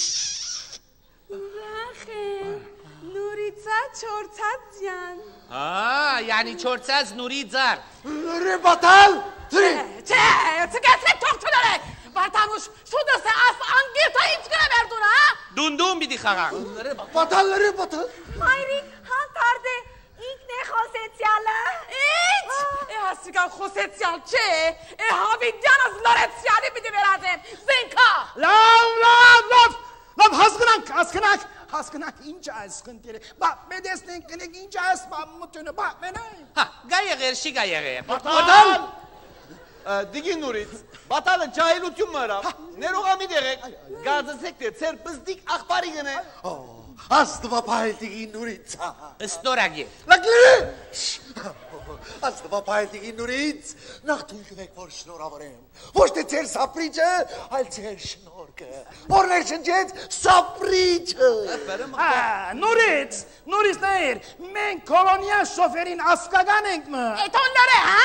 Ուրախեմ, նուրիցա չորցածյան։ Ա, yani չորցած նուրի ձար։ Լրի բատալ, դրի։ Չէ, չգեցեք թողցուները։ Բարտանուշ, շուտս է աս անգիրտա ինչ գրեմ երդուն, հա։ Դունդում պիտի խաղան։ Բատալ, լրի բատալ։ Մայրիկ, հանդարդե, ինքն է խոսեցյալը։ Ինչ։ Է հասիկան խոսեցյալ չէ, է հավիդյանս լորեցյալի պիտի վերածեմ, զենքա։ Լավ, լավ, լավ, լավ, հասկնանք, հասկնանք, հասկնանք, ինչ այս խնդիրը, բա, մեդեսնենք կնենք, ինչ այս մամմութունը, բա, մենայն։ Հա, գա եղեր, շի գա եղեր։ Բատալ։ Դիգին նուրից, բատալը ջահելություն մրավ, ներողամիտ եղեք, գարձեցեք թե ծեր պզդիկ աղբարի գնե։ Աստվապայել դիգին նուրից։ Ստորագի։ Լակլի։ Աստվապայել դիգին նուրից, նախ թույլվեք, որ շնորավոր եմ, ոչ թե ծեր սապրիջը, այլ ծեր շնորգը, որներ շնջեց սապրիջը։ Նուրից, նուրից նայր, մենք կոլոնիա շոֆերին ասկագան ենք մը։ Էտոն լրե, հա։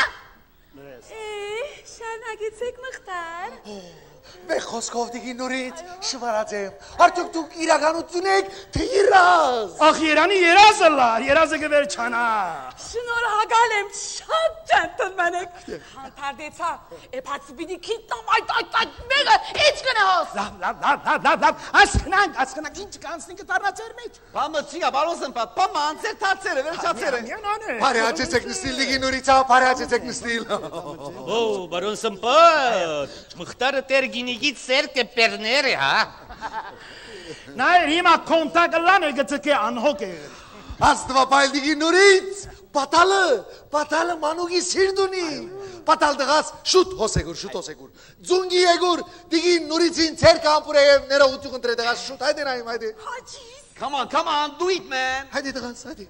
Շանագիցեք մղտար։ Մեկ խոսքով դիգին նուրից, շվարած եմ, արդյոք դուք իրականություն եք, թե երազ։ Ախ, երանի երազը լար, երազը գվեր չանա։ Շնորհակալ եմ, շատ ջենտլմեն եք։ Հանդարդեցա, էփաց պիտի քիտնամ այդ այդ այդ մեղը, ինչ գնահոս։ Լավ, լավ, լավ, լավ, լավ, լավ, ասկնանք, ասկնանք, ինչ կանցնին կտարնացեր մեջ։ Բամը չիա, բարոսն պատ, բամը անցեր թացերը, վերջացեր են։ Բարի հաճեցեք նստիլ դիգին նուրիցա, բարի հաճեցեք նստիլ։ Օ, բարոն Սմպատ, մխտարը տեր գինիգից սերկ է պերներ է, հա։ Նայր, հիմա կոնտակը լան է գծկե անհոք է։ Աստվապայել դիգին նուրից, բատալը, բատալը մանուգի սիրդունի։ Բատալ դղաս, շուտ հոսեգուր, շուտ հոսեգուր։ Ձունգի եգուր, դիգին նուրիցին ծեր կամպուր է և ներողություն ընտրե դղաս, շուտ, հայդե նայում, հայդե։ Հաջիս։ Come on, come on, do it, man. Հայդե դղաս, հայդե։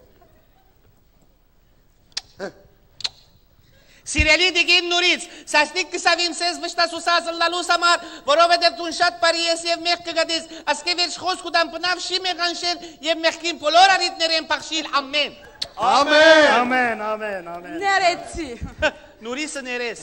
Սիրելի դիգին նուրից, սասնիկ կսավիմ սեզ վշտասուսած լալուս համար, որովհետև դուն շատ բարի ես և մեղ կգադես, ասկե վերջ խոսք ուդան պնավ շի մեղանշել և մեղքին բոլոր արիտներ են պախշիլ, ամեն։ Ամեն։ Ամեն, ամեն, ամեն։ Ներեցի։ Նուրիսը ներես։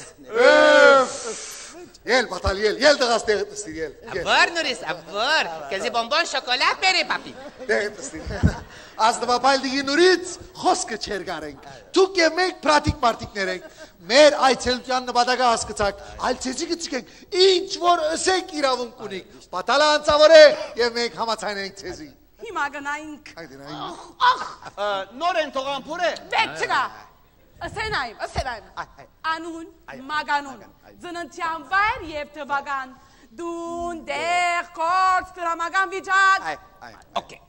Ել, բատալ, ել, ել դղաս տեղը տստիր, ել։ Աբար նուրիս, աբար, կեզի բոմբոն շոկոլատ բերի պապի։ Տեղը տստիր։ Աստվապայել դիգին նուրից, խոսքը չեր գարենք։ Դուք և մենք պրատիկ մարդիկներ ենք, մեր այցելության նպատակը հասկացաք, այլ ցեզի գցկենք, ինչ որ ըսենք իրավունք ունիք, բատալը անցավոր է և մենք համացայն ենք ցեզի։ Հիմա գնայինք։ Հայդե նայում։ Ախ, Նոր են թողամպուր է։ վետ չգա։ Ասենայիմ, ասենայիմ։ Անուն, մագանուն, ծննդյան վայր և թվական, դուն, դեղ, կորց, դրամական վիճակ։ Okay.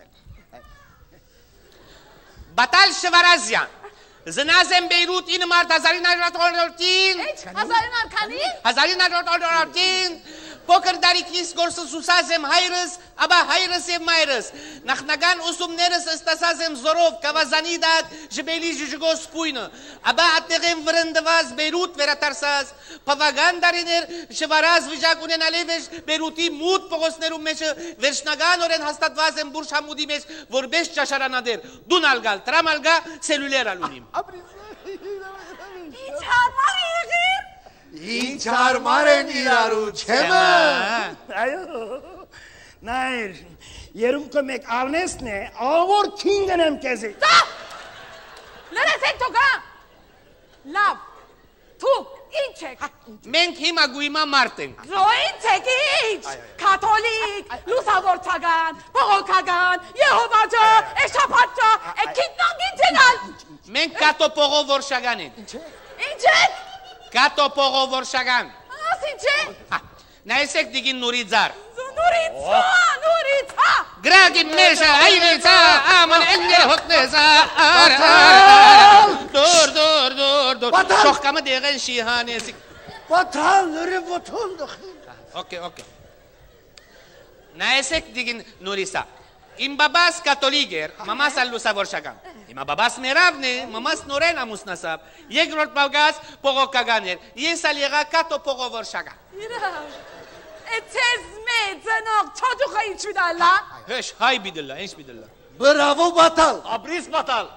Բատալ Շվարազյան, զնազ եմ Բեյրութ ինը մարդ հազարին արժատորորդին։ Էչ, հազարին արկանի։ Հազարին արժատորորդին, փոքր դարիքիս գործս ուսած եմ հայրս, աբա հայրս և մայրս, նախնական ուսումներս ստասած եմ զորով, կավազանի դատ, ժբելի ժժգոս պույնը, աբա ատեղ եմ վրնդված Բեյրութ վերատարսած, պավագան դարիներ շվարած վիճակ ունենալի վեշ Բեյրութի մութ պողոսներում մեջը վերջնական օրեն հաստատված եմ բուրշ համուդի մեջ, որբես ճաշարանադեր, դուն ալգալ, տրամ ալգա, սելուլեր ալունիմ։ Ինչ հարմար եղիր։ Ինչ հարմար են իրարու, չեմը։ Այո, նայր, երումքը մեկ արնեսն է, ավոր քինգն եմ կեզի։ Դա, լրեսեք թոքա։ Լավ, թուք, ինչ եք։ Մենք հիմա գույմա մարդ ենք։ Զո ինչ եք, ինչ, կաթոլիկ, լուսավորչական, բողոքական, եհովաջա, էշապատջա, էքիտնան ինչ եղալ։ Մենք կատոպողով որշագան ենք։ Ինչ եք։ Կատոպողով-որշագան։ Աս ինչ է։ Նայսեք դիգին նուրի ձար։ Նուրիցա, նուրիցա։ Գրագի մեշը հայրիցա, ամն էնգեր հոտնեզա, դոր, դոր, դոր, դոր, շողկամը դեղեն շիհանեսիկ։ Բատալ, նրի ոտոն դխին։ Okay, okay. Նայսեք դիգին նուրիսա։ Իմ բաբաս կաթոլիկ էր, մամաս ալ լուսավորչական։ Հիմա բաբաս մերավն է, մամաս նորեն ամուսնացավ։ Երկրորդ բաբաս փողոքական էր։ Ես ալ եղա կաթո փողովորչական։ Իրավ։ Էցես մեծ նող չոդուխը ինչ բիդալա։ Հեշ, հայ բիդլա, ինչ բիդլա։ Բրավո բաթալ։ Աբրիս բաթալ։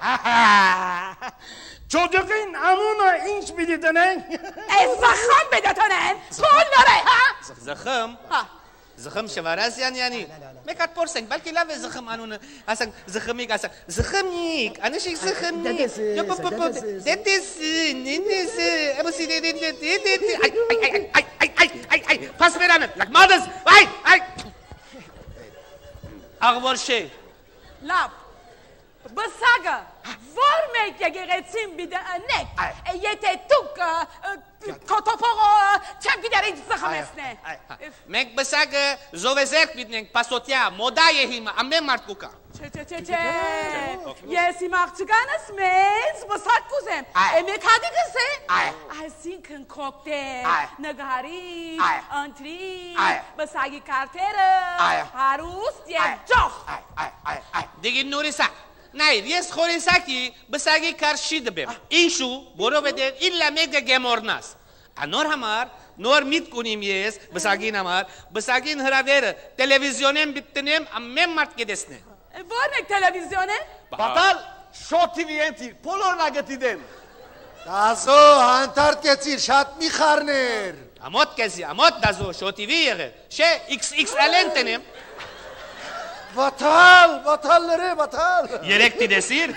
Çocukun amına inç bir denen. Ezzahan bedetenen. Sonları ha? Zıxım. Ha. Zıxım şevarazyan yani. Mekat porsen belki lave zıxım anunu. Asan zıxımik asan. Zıxımnik. Anışık zıxımnik. Yok pop pop pop. Dedesi, ninesi. Ebu si de de de de de. Ay ay ay ay ay ay ay ay. Pas veramet. Lak madız. Ay ay. Ağvor şey. Laf. Bısaga. Vormek yegeretsin bir de nek. Yete tuk. Kotopogo. Çem giderin zıxamesne. Mek bısaga zovezek bitnek pasotya. Moda yehim. Amme martkuka. Çe çe çe çe. Yesim akçıganız mez. Bısak kuzem. Emek hadi kızı. Asinkin kokteyl. Nagari. Antri. Bısagi kartera. Harus diye çok. Digin Nurisa. Hayır, yes xorisa ki bısagi karşı dibim. İnşu, boro beder illa mege gemornas. Anor hamar, nor mit kunim yes, bısagi namar, bısagin hraver, televizyonem bittinem, ammem mart gedesne. Vormek televizyone? Batal, Show T V entir, polorna gătiden. Dazo, antart kețir, șat miharner. Amot kezi, amot dazo, Show T V yere. She X X L entenem. Batal, batalları batal. Yerekti desir.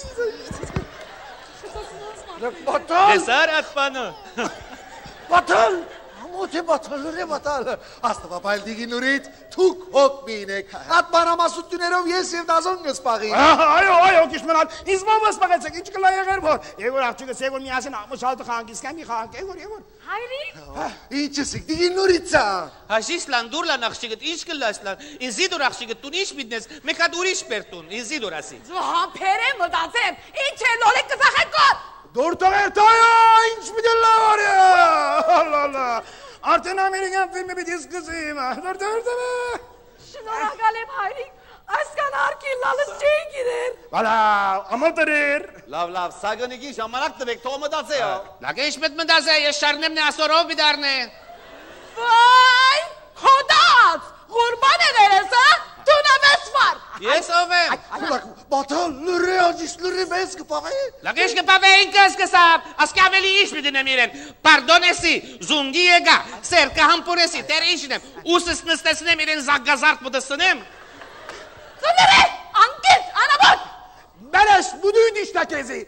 Batal, Desar atpanı. batal. Amote batalları batal. Asta papayl digi nurit, tuk hok binek. At bana masut dünerov yesev dazon gıspağın. Ayo ayo kişmeler. İzmamız bakacak. İç kılaya yer var. Egor akçıgı sevgol miyasin altmış altı hangisken mi hangi? Egor egor. Hayri? İçesik digi nuritsa. Hajis lan dur lan akşıgıt, iş kıllas lan. İnzidur akşıgıt, tun iş bitnes. Mekad uriş pertun, inzidur asi. Zuhan pere mı dansem? İnçe lolek kızak ekor. Dur tager taya inç bir dilla var ya. Allah Allah. Artın Amerikan filmi bir diz kızıyım ha. Dur dur dur. Şunlara galem Hayri. Askan harki lalız çeyin gider. Valla amaltırır. Lav lav, sagını giy, şamanak da bek, toğma datse ya. Lage iş bitme daze, yaşarnem ne asorov bidarne. Vay! Hodat! Kurban ederiz ha? Tunames var. Yes ovem. Kulak, batal, lüre acis, lüre bez gıpağın. Lage iş gıpave inkas kısab. Aske ameli iş bidin emiren. Pardonesi, zungiyega, serka hampuresi, ter işinem. Usus nistesinem irin zaggazart budasınem. Kınırı! Ankit! Anabot! Beleş bu düğün işte kezi.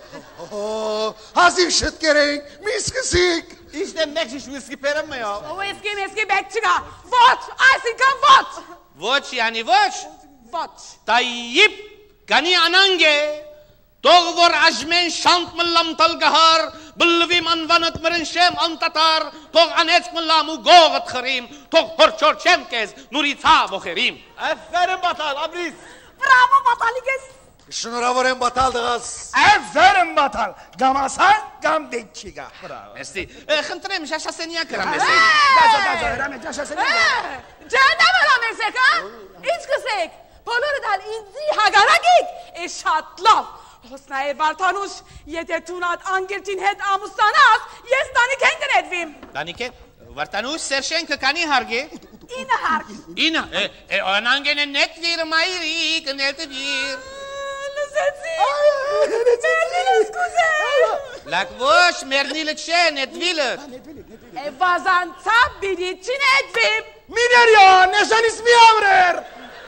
Oh, hazır şıt gerek, miskisik. İşte mekşiş viski perim mi ya? O eski meski bekçiga. Vot! Aysinkan vot! Voç yani voç. Vot! Tayyip, gani anange. Toğvor ajmen şant mıllam talgahar. Bılvim anvanat mırın şem antatar. Toğ anet mıllamu goğat kharim. Toğ horçor çemkez nuritsa boherim. Aferin Batal, abris. Bravo Bataliges! Şunura varın batal dığaz. Aferin batal. Gamasan gam bekçiga. Bravo. Merci. Xıntrem şaşa sen yakıram merci. Gaza gaza rahmet yaşa seni. Cehennem aramesek ha? İç kısık. Polur dal inzi hagaragik. Eşatlav. Hosna erbar tanuş. Yete tunat angirtin het amustanas. Yes dani kendin edvim. Danike, vartanuş serşenke kani harge. İne hark. İna, e, e, anangene net bir mayrik, net bir. Lüzetsi. Merdiles kuzen. Lak voş, mernilik şe, net vilik. E vazansa bir için edvim. Miner ya neşan ismi avrer.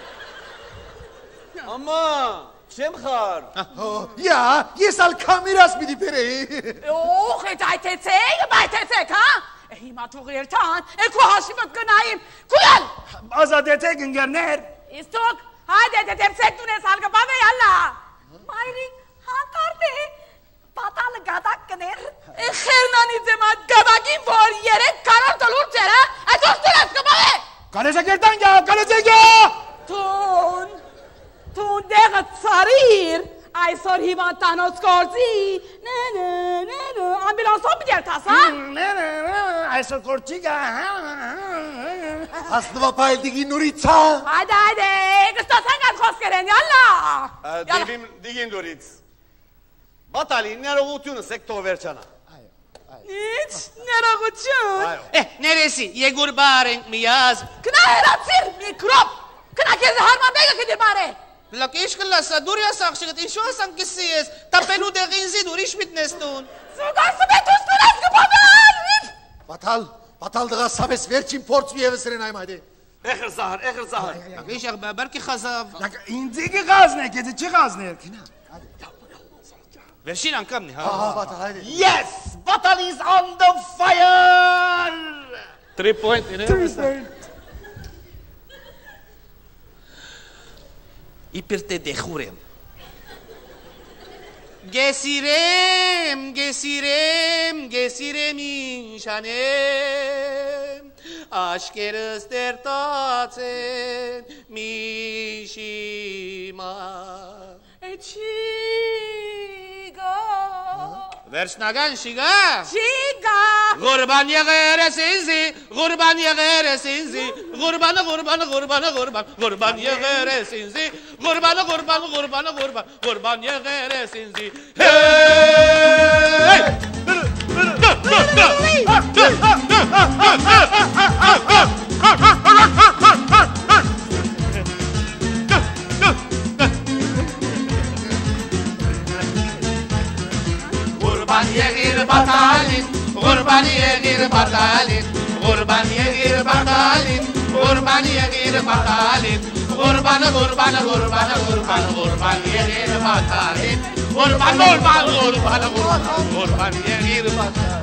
Ama, şemkhar. Ya, yesal kameras bidi pere. Oh, et ay tetsek, bay tetsek ha? E hima tuğirtan, e kuhaşifat gınayim. Kuyal! Azadete güngerner. İstok, hadi de tepsek tune salgı bave yalla. Mayri, hantarde. Batal gadak gner. E khernani zemat gadakim vor yere karar talur çera. E dostun askı bave. Kalese gerdan ya kalese ya. Tun, tun degat sarir. Ay sor hima tanos korzi. Ne ne ne ne. Ambulans hop gider tasa. Ne ne ne. Ayso korçiga. Aslı papayl digi nuritsa. Hadi hadi. Եգստացանք այդ խոսքերեն, յալլա։ Դիվիմ դիգին դուրից։ Բատալի ներողությունս եք թող վերջանա։ Ինչ ներողություն։ Է, ներեսի, եգուր բարենք միազ։ Կնա հերացիր միկրոբ։ Կնա քեզ հարմանդեգը կդի բարե։ Լակ ինչ կլասա, դուրի ասաղ շգտ, ինչու ասան կսի ես, տապենու դեղինզի դուր իշ միտնեստուն։ Զուգասում է դուս կնաս կպոդալ։ Բաթալ, բաթալ դղա սաբես վերջին փորձ եւս ռեն այմ այդե։ Էխր զահար, էխր զահար։ Ինչ աղ բերքի խազավ։ ինձի գազն է, քեզ չի գազն է։ Վերջին անգամն է, հա։ Ահա բաթալ այդե։ Yes, Batal is on the fire. Three point, ne? Իպերտե դեխուրեմ։ Գեսիրեմ, գեսիրեմ, գեսիրեմ ինշանեմ, աշկերս տերտացեն միշիմա։ Չիգա։ Վերջնական շիգա։ Չիգա։ Ղուրբան եղեր ես ինձի, ղուրբան եղեր ես ինձի, ղուրբանը, ղուրբանը, ղուրբանը, ղուրբան, ղուրբան եղեր ես ինձի, ղուրբանը, ղուրբանը, ղուրբանը, ղուրբան, ղուրբան եղեր ես ինձի։ Հեյ! Ղուրբան եղիր բատալին, ղուրբան եղիր բատալին, ղուրբան եղիր բատալին, ղուրբան եղիր բատալին, ղուրբանը, ղուրբանը, ղուրբանը, ղուրբանը, ղուրբան եղիր բատալին, ղուրբան, ղուրբան, ղուրբանը, ղուրբան եղիր բատալին։